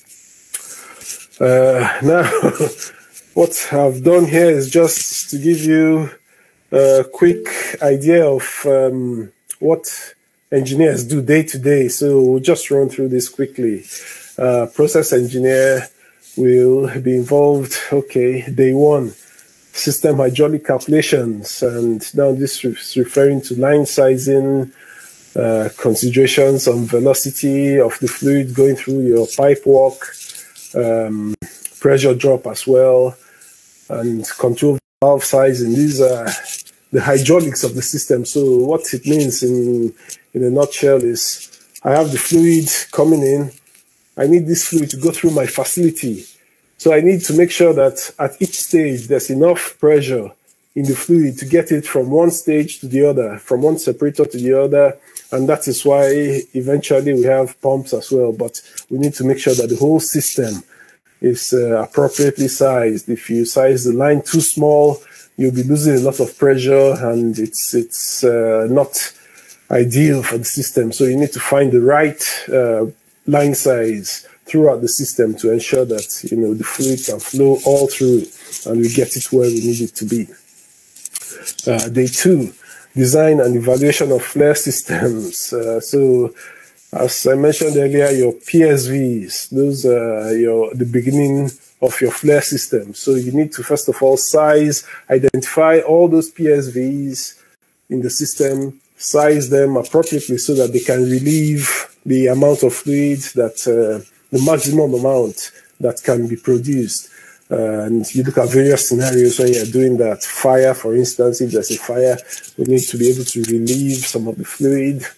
Now, what I've done here is just to give you a quick idea of what engineers do day to day. So we'll just run through this quickly. Process engineer will be involved, day one, system hydraulic calculations. And now this is referring to line sizing, considerations on velocity of the fluid going through your pipe walk, pressure drop as well, and control valve sizing. These are the hydraulics of the system. So what it means in a nutshell is I have the fluid coming in. I need this fluid to go through my facility. So I need to make sure that at each stage there's enough pressure in the fluid to get it from one stage to the other, from one separator to the other. And that is why eventually we have pumps as well. But we need to make sure that the whole system is appropriately sized. If you size the line too small, you'll be losing a lot of pressure, and it's not ideal for the system. So you need to find the right line size throughout the system to ensure that the fluid can flow all through and we get it where we need it to be. Day two, design and evaluation of flare systems. So as I mentioned earlier, your PSVs, those are the beginning of your flare system. So you need to first of all identify all those PSVs in the system, size them appropriately so that they can relieve the amount of fluid that the maximum amount that can be produced. And you look at various scenarios when you're doing that. Fire, for instance, if there's a fire, we need to be able to relieve some of the fluid.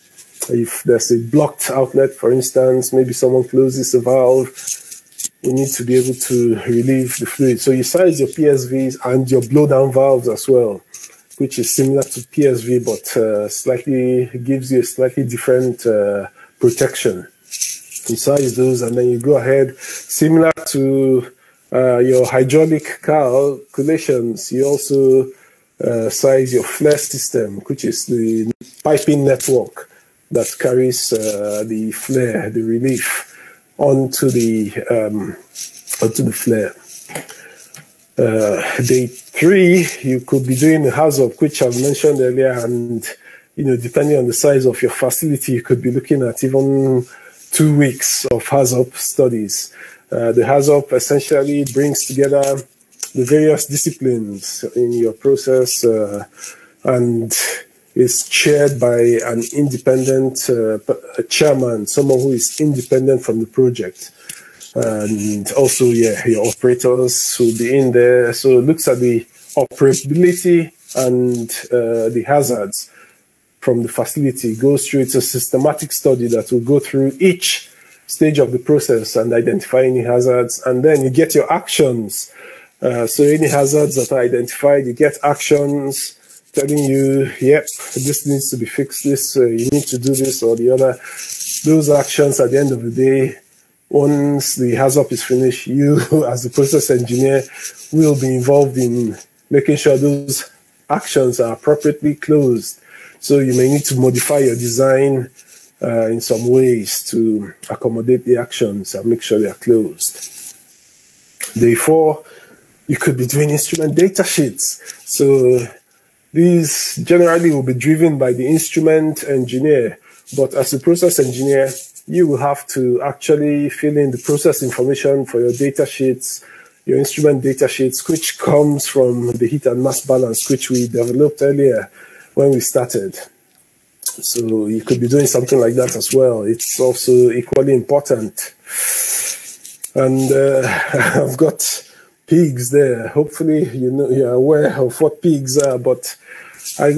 If there's a blocked outlet, for instance, maybe someone closes a valve, we need to be able to relieve the fluid. So you size your PSVs and your blowdown valves as well, which is similar to PSV, but slightly gives you a slightly different protection. You size those, and then you go ahead, similar to your hydraulic calculations. You also size your flare system, which is the piping network that carries the flare, the relief, onto the flare. Day 3, you could be doing a HAZOP, which I've mentioned earlier, and depending on the size of your facility, you could be looking at even 2 weeks of HAZOP studies. The HAZOP essentially brings together the various disciplines in your process and is chaired by an independent chairman, someone who is independent from the project. And also, your operators will be in there. So it looks at the operability and the hazards from the facility, goes through. It's a systematic study that will go through each stage of the process and identify any hazards. And then you get your actions. So any hazards that are identified, you get actions telling you, yep, this needs to be fixed, this, you need to do this or the other. Those actions at the end of the day, once the HAZOP is finished, you as the process engineer will be involved in making sure those actions are appropriately closed. So you may need to modify your design in some ways to accommodate the actions and make sure they are closed. Day 4, you could be doing instrument data sheets. So these generally will be driven by the instrument engineer, but as a process engineer, you will have to actually fill in the process information for your data sheets, your instrument data sheets, which comes from the heat and mass balance, which we developed earlier when we started. So you could be doing something like that as well. It's also equally important. And I've got pigs there. Hopefully, you're aware of what pigs are, but I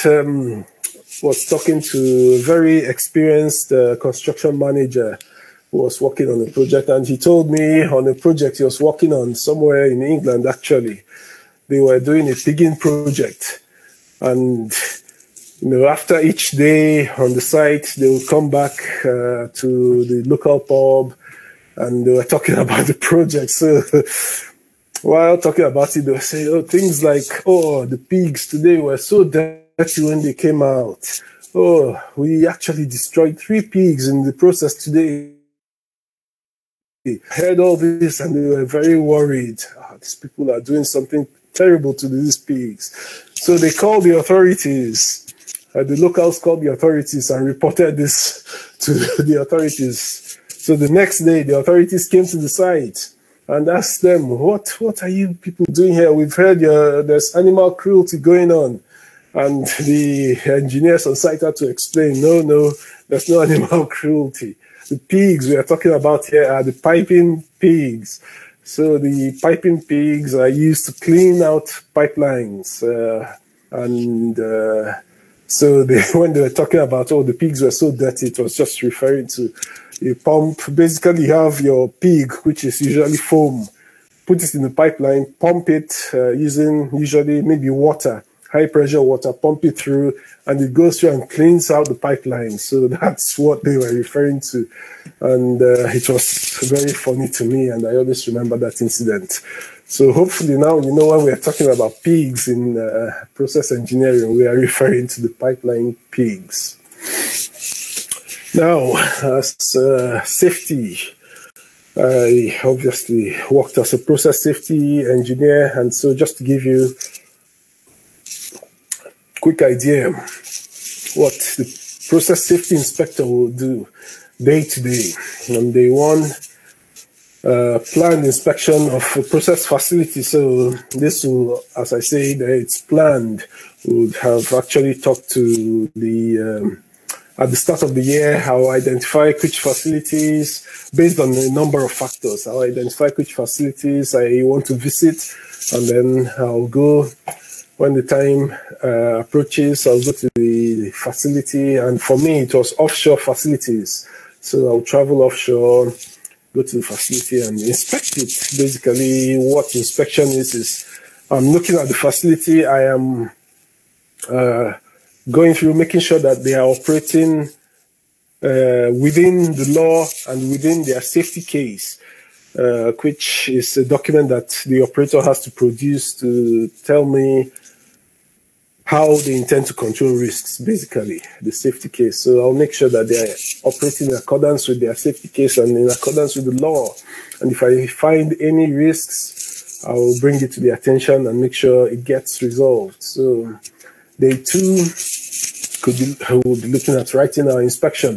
was talking to a very experienced construction manager who was working on a project, and he told me on a project he was working on somewhere in England, actually. They were doing a pigging project, and after each day on the site, they would come back to the local pub, and they were talking about the project. So while talking about it, they were saying, things like, the pigs today were so dirty when they came out. We actually destroyed 3 pigs in the process today. I heard all this and they were very worried. These people are doing something terrible to these pigs. So they called the authorities. The locals called the authorities and reported this to the authorities. So the next day, the authorities came to the site and asked them, what are you people doing here? We've heard there's animal cruelty going on. And the engineers on site had to explain, no, there's no animal cruelty. The pigs we are talking about here are the piping pigs. So the piping pigs are used to clean out pipelines. So when they were talking about, the pigs were so dirty, it was just referring to a pump. Basically, you have your pig, which is usually foam, put it in the pipeline, pump it using usually maybe water, high pressure water, pump it through, and it goes through and cleans out the pipeline. So that's what they were referring to. And it was very funny to me, and I always remember that incident. So hopefully now, when we are talking about pigs in process engineering, we are referring to the pipeline pigs. Now, as safety, I obviously worked as a process safety engineer, and so just to give you a quick idea what the process safety inspector will do day to day. On day 1, planned inspection of a process facility. So this will, as I said, it's planned. We would have actually talked to the at the start of the year, I'll identify which facilities, based on a number of factors, I'll identify which facilities I want to visit, and then I'll go when the time approaches, I'll go to the facility. And for me, it was offshore facilities. So I'll travel offshore, go to the facility and inspect it. Basically, what inspection is I'm looking at the facility. I am going through making sure that they are operating within the law and within their safety case, which is a document that the operator has to produce to tell me how they intend to control risks, basically, the safety case. So I'll make sure that they are operating in accordance with their safety case and in accordance with the law. And if I find any risks, I will bring it to the attention and make sure it gets resolved. So they too will be looking at writing our inspection,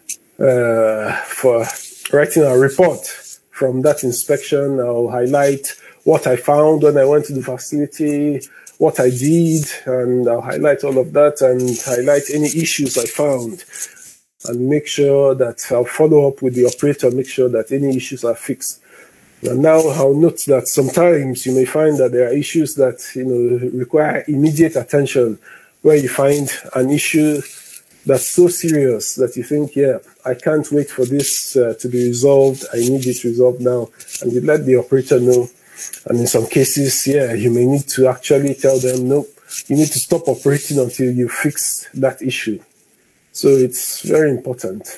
for writing our report. From that inspection, I'll highlight what I found when I went to the facility, what I did, and I'll highlight all of that and highlight any issues I found and make sure that I'll follow up with the operator, make sure that any issues are fixed. And now I'll note that sometimes you may find that there are issues that require immediate attention, where you find an issue that's so serious that you think, yeah, I can't wait for this to be resolved. I need it resolved now. And you let the operator know. And in some cases, yeah, you may need to actually tell them, no, you need to stop operating until you fix that issue. So it's very important.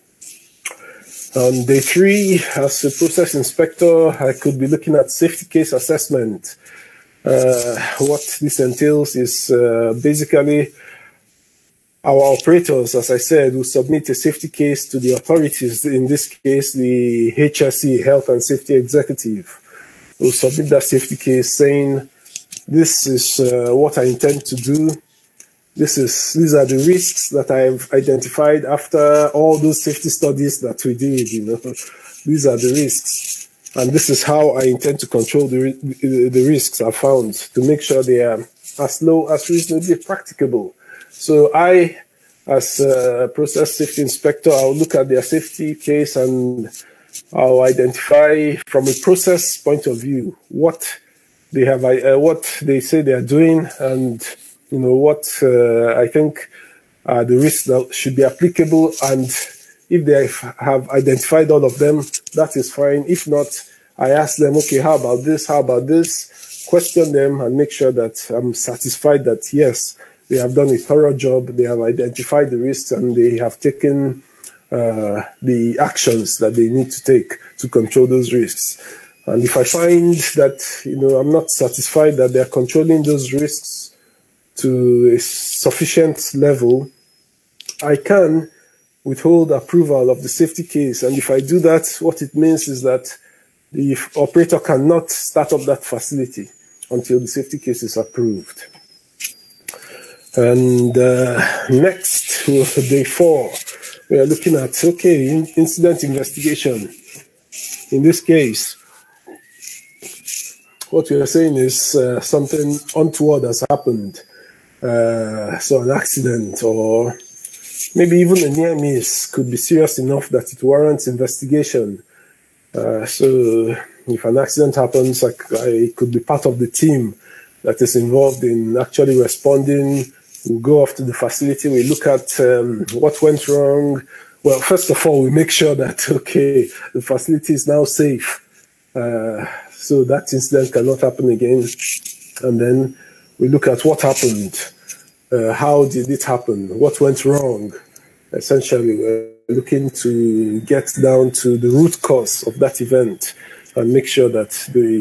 On day 3, as a process inspector, I could be looking at safety case assessment. What this entails is basically our operators, as I said, will submit a safety case to the authorities, in this case, the HSE, Health and Safety Executive. Will submit that safety case saying, this is what I intend to do. These are the risks that I've identified after all those safety studies that we did, These are the risks. And this is how I intend to control the risks I found to make sure they are as low as reasonably practicable. So I, as a process safety inspector, I'll look at their safety case and I'll identify from a process point of view what they have, what they say they are doing, and what I think are the risks that should be applicable. And if they have identified all of them, that is fine. If not, I ask them, okay, how about this? How about this? Question them and make sure that I'm satisfied that yes, they have done a thorough job. They have identified the risks and they have taken the actions that they need to take to control those risks. And if I find that, I'm not satisfied that they're controlling those risks to a sufficient level, I can withhold approval of the safety case. And if I do that, what it means is that the operator cannot start up that facility until the safety case is approved. And next, day 4, we are looking at, okay, incident investigation. In this case, what we are saying is something untoward has happened. So an accident or maybe even a near miss could be serious enough that it warrants investigation. So if an accident happens, I could be part of the team that is involved in actually responding. We'll go off to the facility, we look at what went wrong. Well, first of all, we make sure that, okay, the facility is now safe. So that incident cannot happen again. And then we look at what happened. How did it happen? What went wrong? Essentially, we're looking to get down to the root cause of that event and make sure that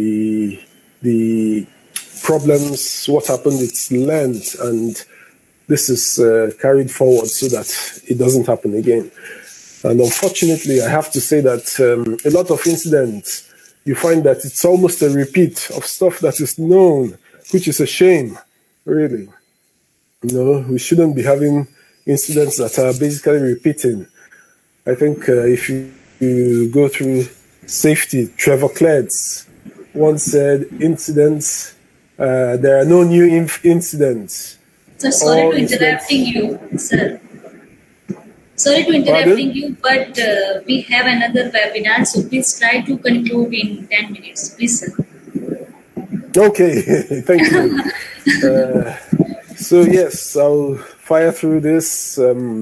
the problems, what happened, it's learned and this is carried forward so that it doesn't happen again. And unfortunately, I have to say that a lot of incidents, you find that it's almost a repeat of stuff that is known, which is a shame, really. We shouldn't be having incidents that are basically repeating. I think if you go through safety, Trevor Kletz once said, incidents, there are no new incidents. So sorry to interrupting you, sir. Sorry to interrupting you, but we have another webinar, so please try to conclude in 10 minutes, please, sir. Okay, thank you. So yes, I'll fire through this.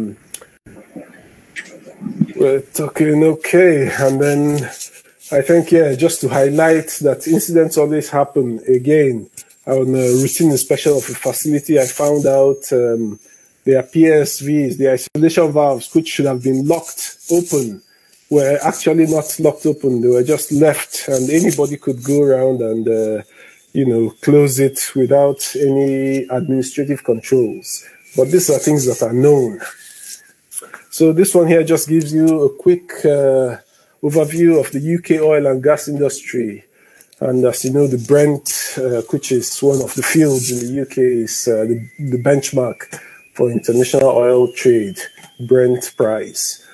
We're talking okay, and then I think, yeah, just to highlight that incidents always happen. Again, on a routine inspection of a facility, I found out their PSVs, the isolation valves, which should have been locked open, were actually not locked open. They were just left, and anybody could go around and, close it without any administrative controls. But these are things that are known. So this one here just gives you a quick overview of the UK oil and gas industry. And as you know, the Brent, which is one of the fields in the UK, is the benchmark for international oil trade, Brent price.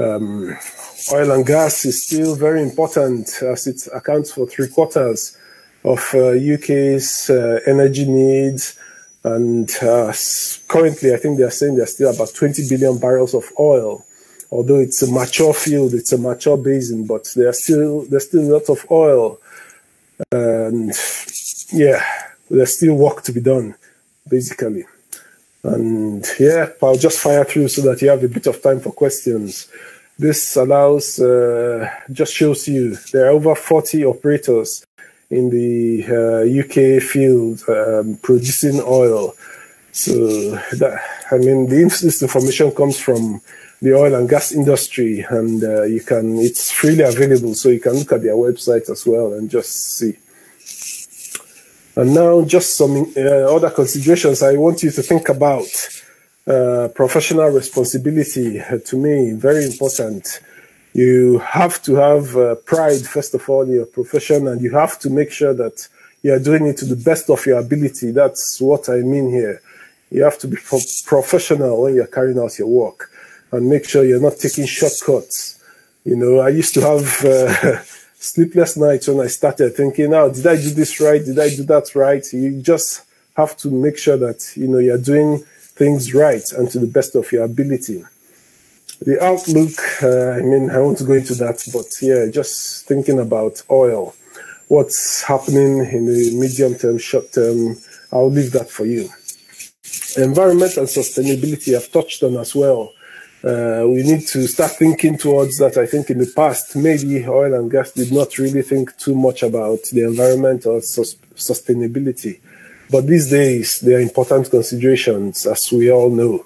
Oil and gas is still very important as it accounts for 3/4 of UK's energy needs. And currently, I think they are saying there's still about 20 billion barrels of oil. Although it's a mature field, it's a mature basin, but there's still a lot of oil. And yeah, there's still work to be done, basically. And yeah, I'll just fire through so that you have a bit of time for questions. This allows, just shows you, there are over 40 operators in the UK field producing oil. So this information comes from the oil and gas industry, and it's freely available, so you can look at their website as well and just see. And now just some other considerations I want you to think about. Professional responsibility, to me, very important. You have to have pride, first of all, in your profession, and you have to make sure that you are doing it to the best of your ability. That's what I mean here. You have to be professional when you're carrying out your work, and make sure you're not taking shortcuts. I used to have sleepless nights when I started thinking, did I do this right? Did I do that right? You just have to make sure that, you're doing things right and to the best of your ability. The outlook, I want to go into that, but yeah, just thinking about oil, what's happening in the medium term, short term, I'll leave that for you. Environment and sustainability I've touched on as well. We need to start thinking towards that. I think in the past, maybe oil and gas did not really think too much about the environment or sustainability. But these days, they are important considerations, as we all know.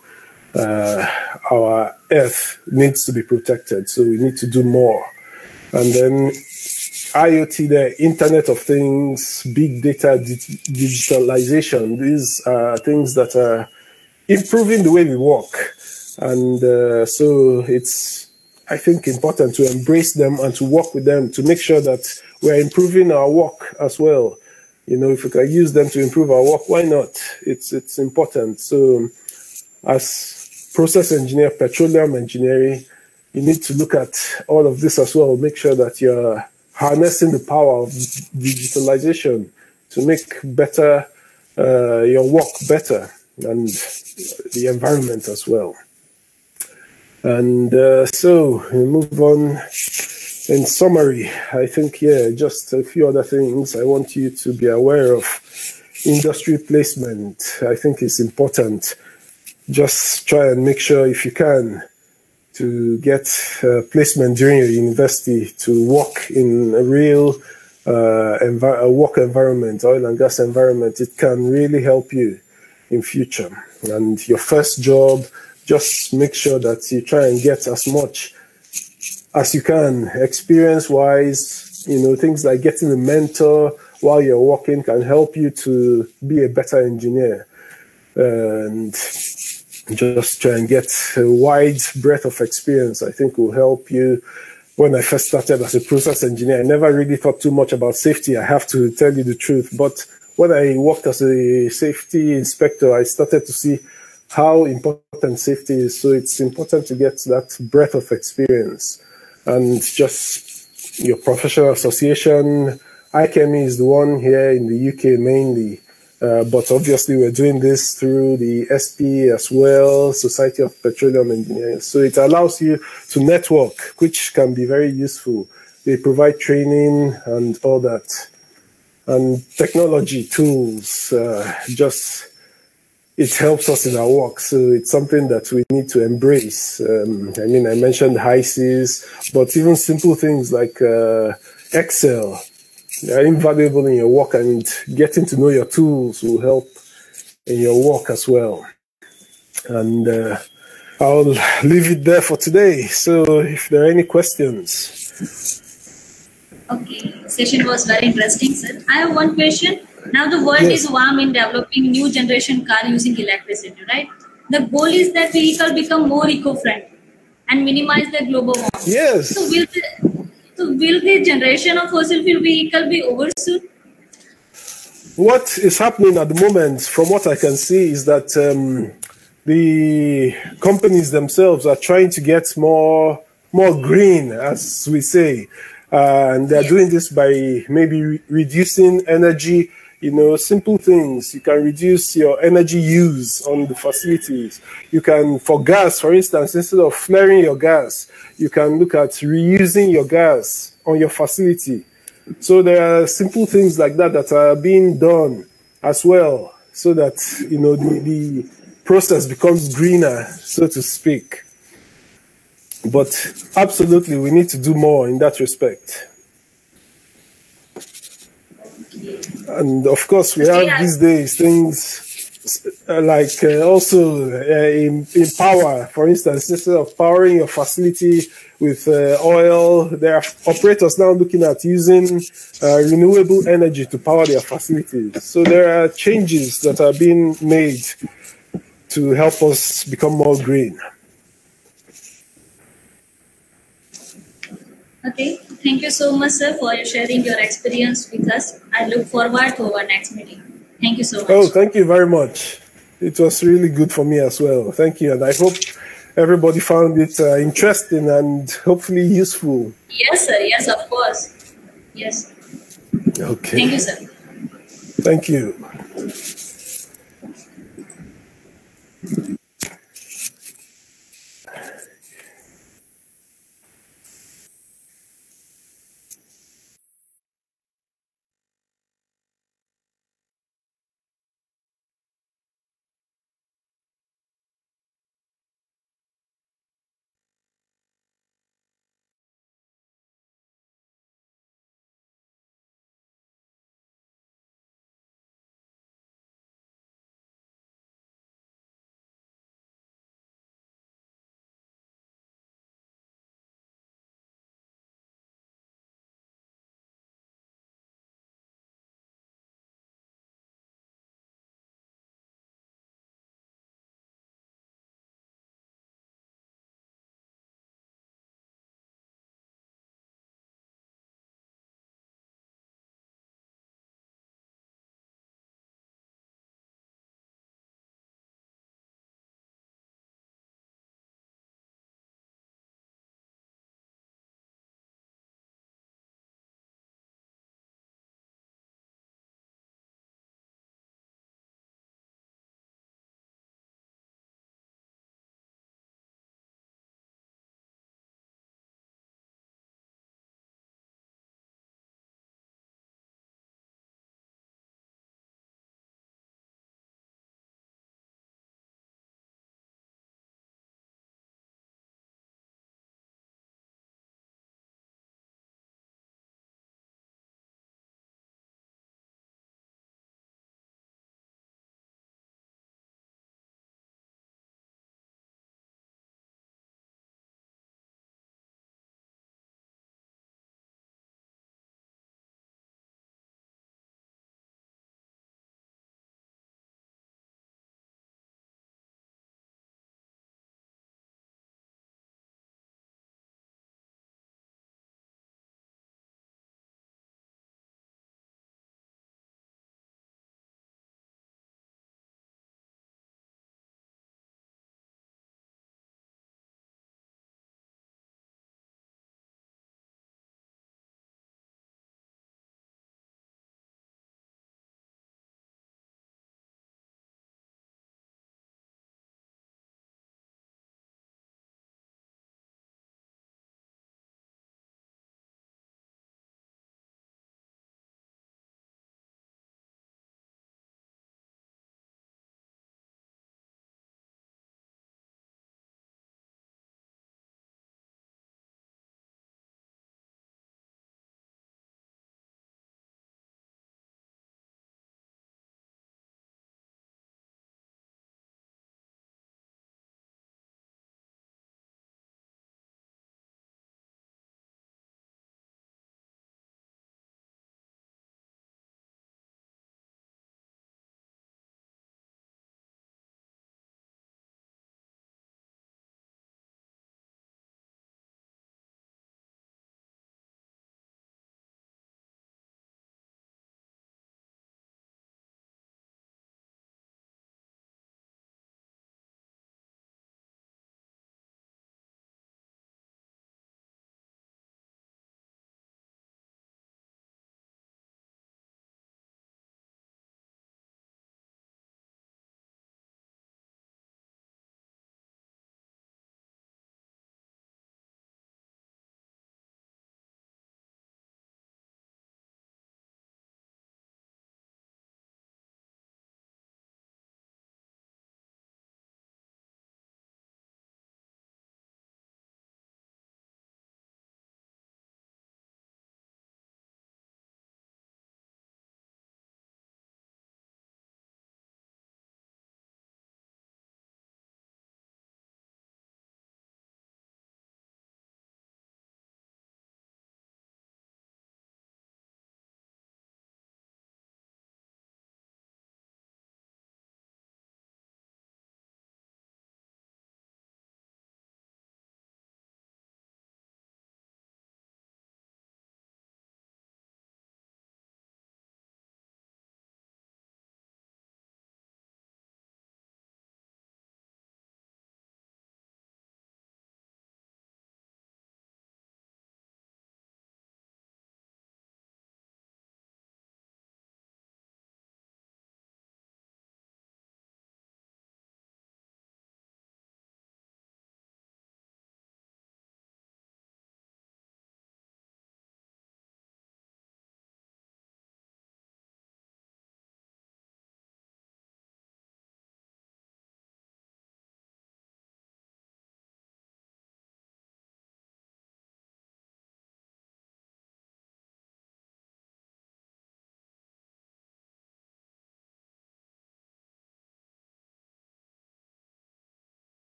Our earth needs to be protected, so we need to do more. And then IoT, the Internet of Things, big data, digitalization, these are things that are improving the way we work. And so it's, I think, important to embrace them and to work with them to make sure that we're improving our work as well. If we can use them to improve our work, why not? It's important. So as process engineer, petroleum engineering, you need to look at all of this as well. Make sure that you're harnessing the power of digitalization to make better your work better and the environment as well. And so we move on. In summary, I think, just a few other things I want you to be aware of. Industry placement, I think, is important. Just try and make sure, if you can, to get placement during your university to work in a real work environment, oil and gas environment. It can really help you in future. And your first job, just make sure that you try and get as much as you can, experience-wise. Things like getting a mentor while you're working can help you to be a better engineer. And just try and get a wide breadth of experience, I think, will help you. When I first started as a process engineer, I never really thought too much about safety, I have to tell you the truth. But when I worked as a safety inspector, I started to see how important safety is. So it's important to get that breadth of experience. And just your professional association, IChemE is the one here in the UK mainly. But obviously we're doing this through the SP as well, Society of Petroleum Engineers. So it allows you to network, which can be very useful. They provide training and all that. and technology tools it helps us in our work. So it's something that we need to embrace. I mean, I mentioned HYSYS, but even simple things like Excel, they're invaluable in your work, and getting to know your tools will help in your work as well. And I'll leave it there for today. So if there are any questions. Okay, session was very interesting, sir. I have one question. Now the world is warm in developing new generation car using electricity, right? The goal is that vehicle become more eco-friendly and minimize the global warming. Yes. So will the generation of fossil fuel vehicle be over soon? What is happening at the moment, from what I can see, is that the companies themselves are trying to get more green, as we say. And they're doing this by maybe reducing energy, simple things. You can reduce your energy use on the facilities. You can, for gas, for instance, instead of flaring your gas, you can look at reusing your gas on your facility. So there are simple things like that that are being done as well, so that, the process becomes greener, so to speak. But absolutely, we need to do more in that respect. And of course, we have these days things like also in power, for instance, instead of powering your facility with oil, there are operators now looking at using renewable energy to power their facilities. So there are changes that are being made to help us become more green. Okay, thank you so much, sir, for sharing your experience with us. I look forward to our next meeting. Thank you so much. Oh, thank you very much. It was really good for me as well. Thank you, and I hope everybody found it interesting and hopefully useful. Yes, sir. Yes, of course. Yes. Okay. Thank you, sir. Thank you.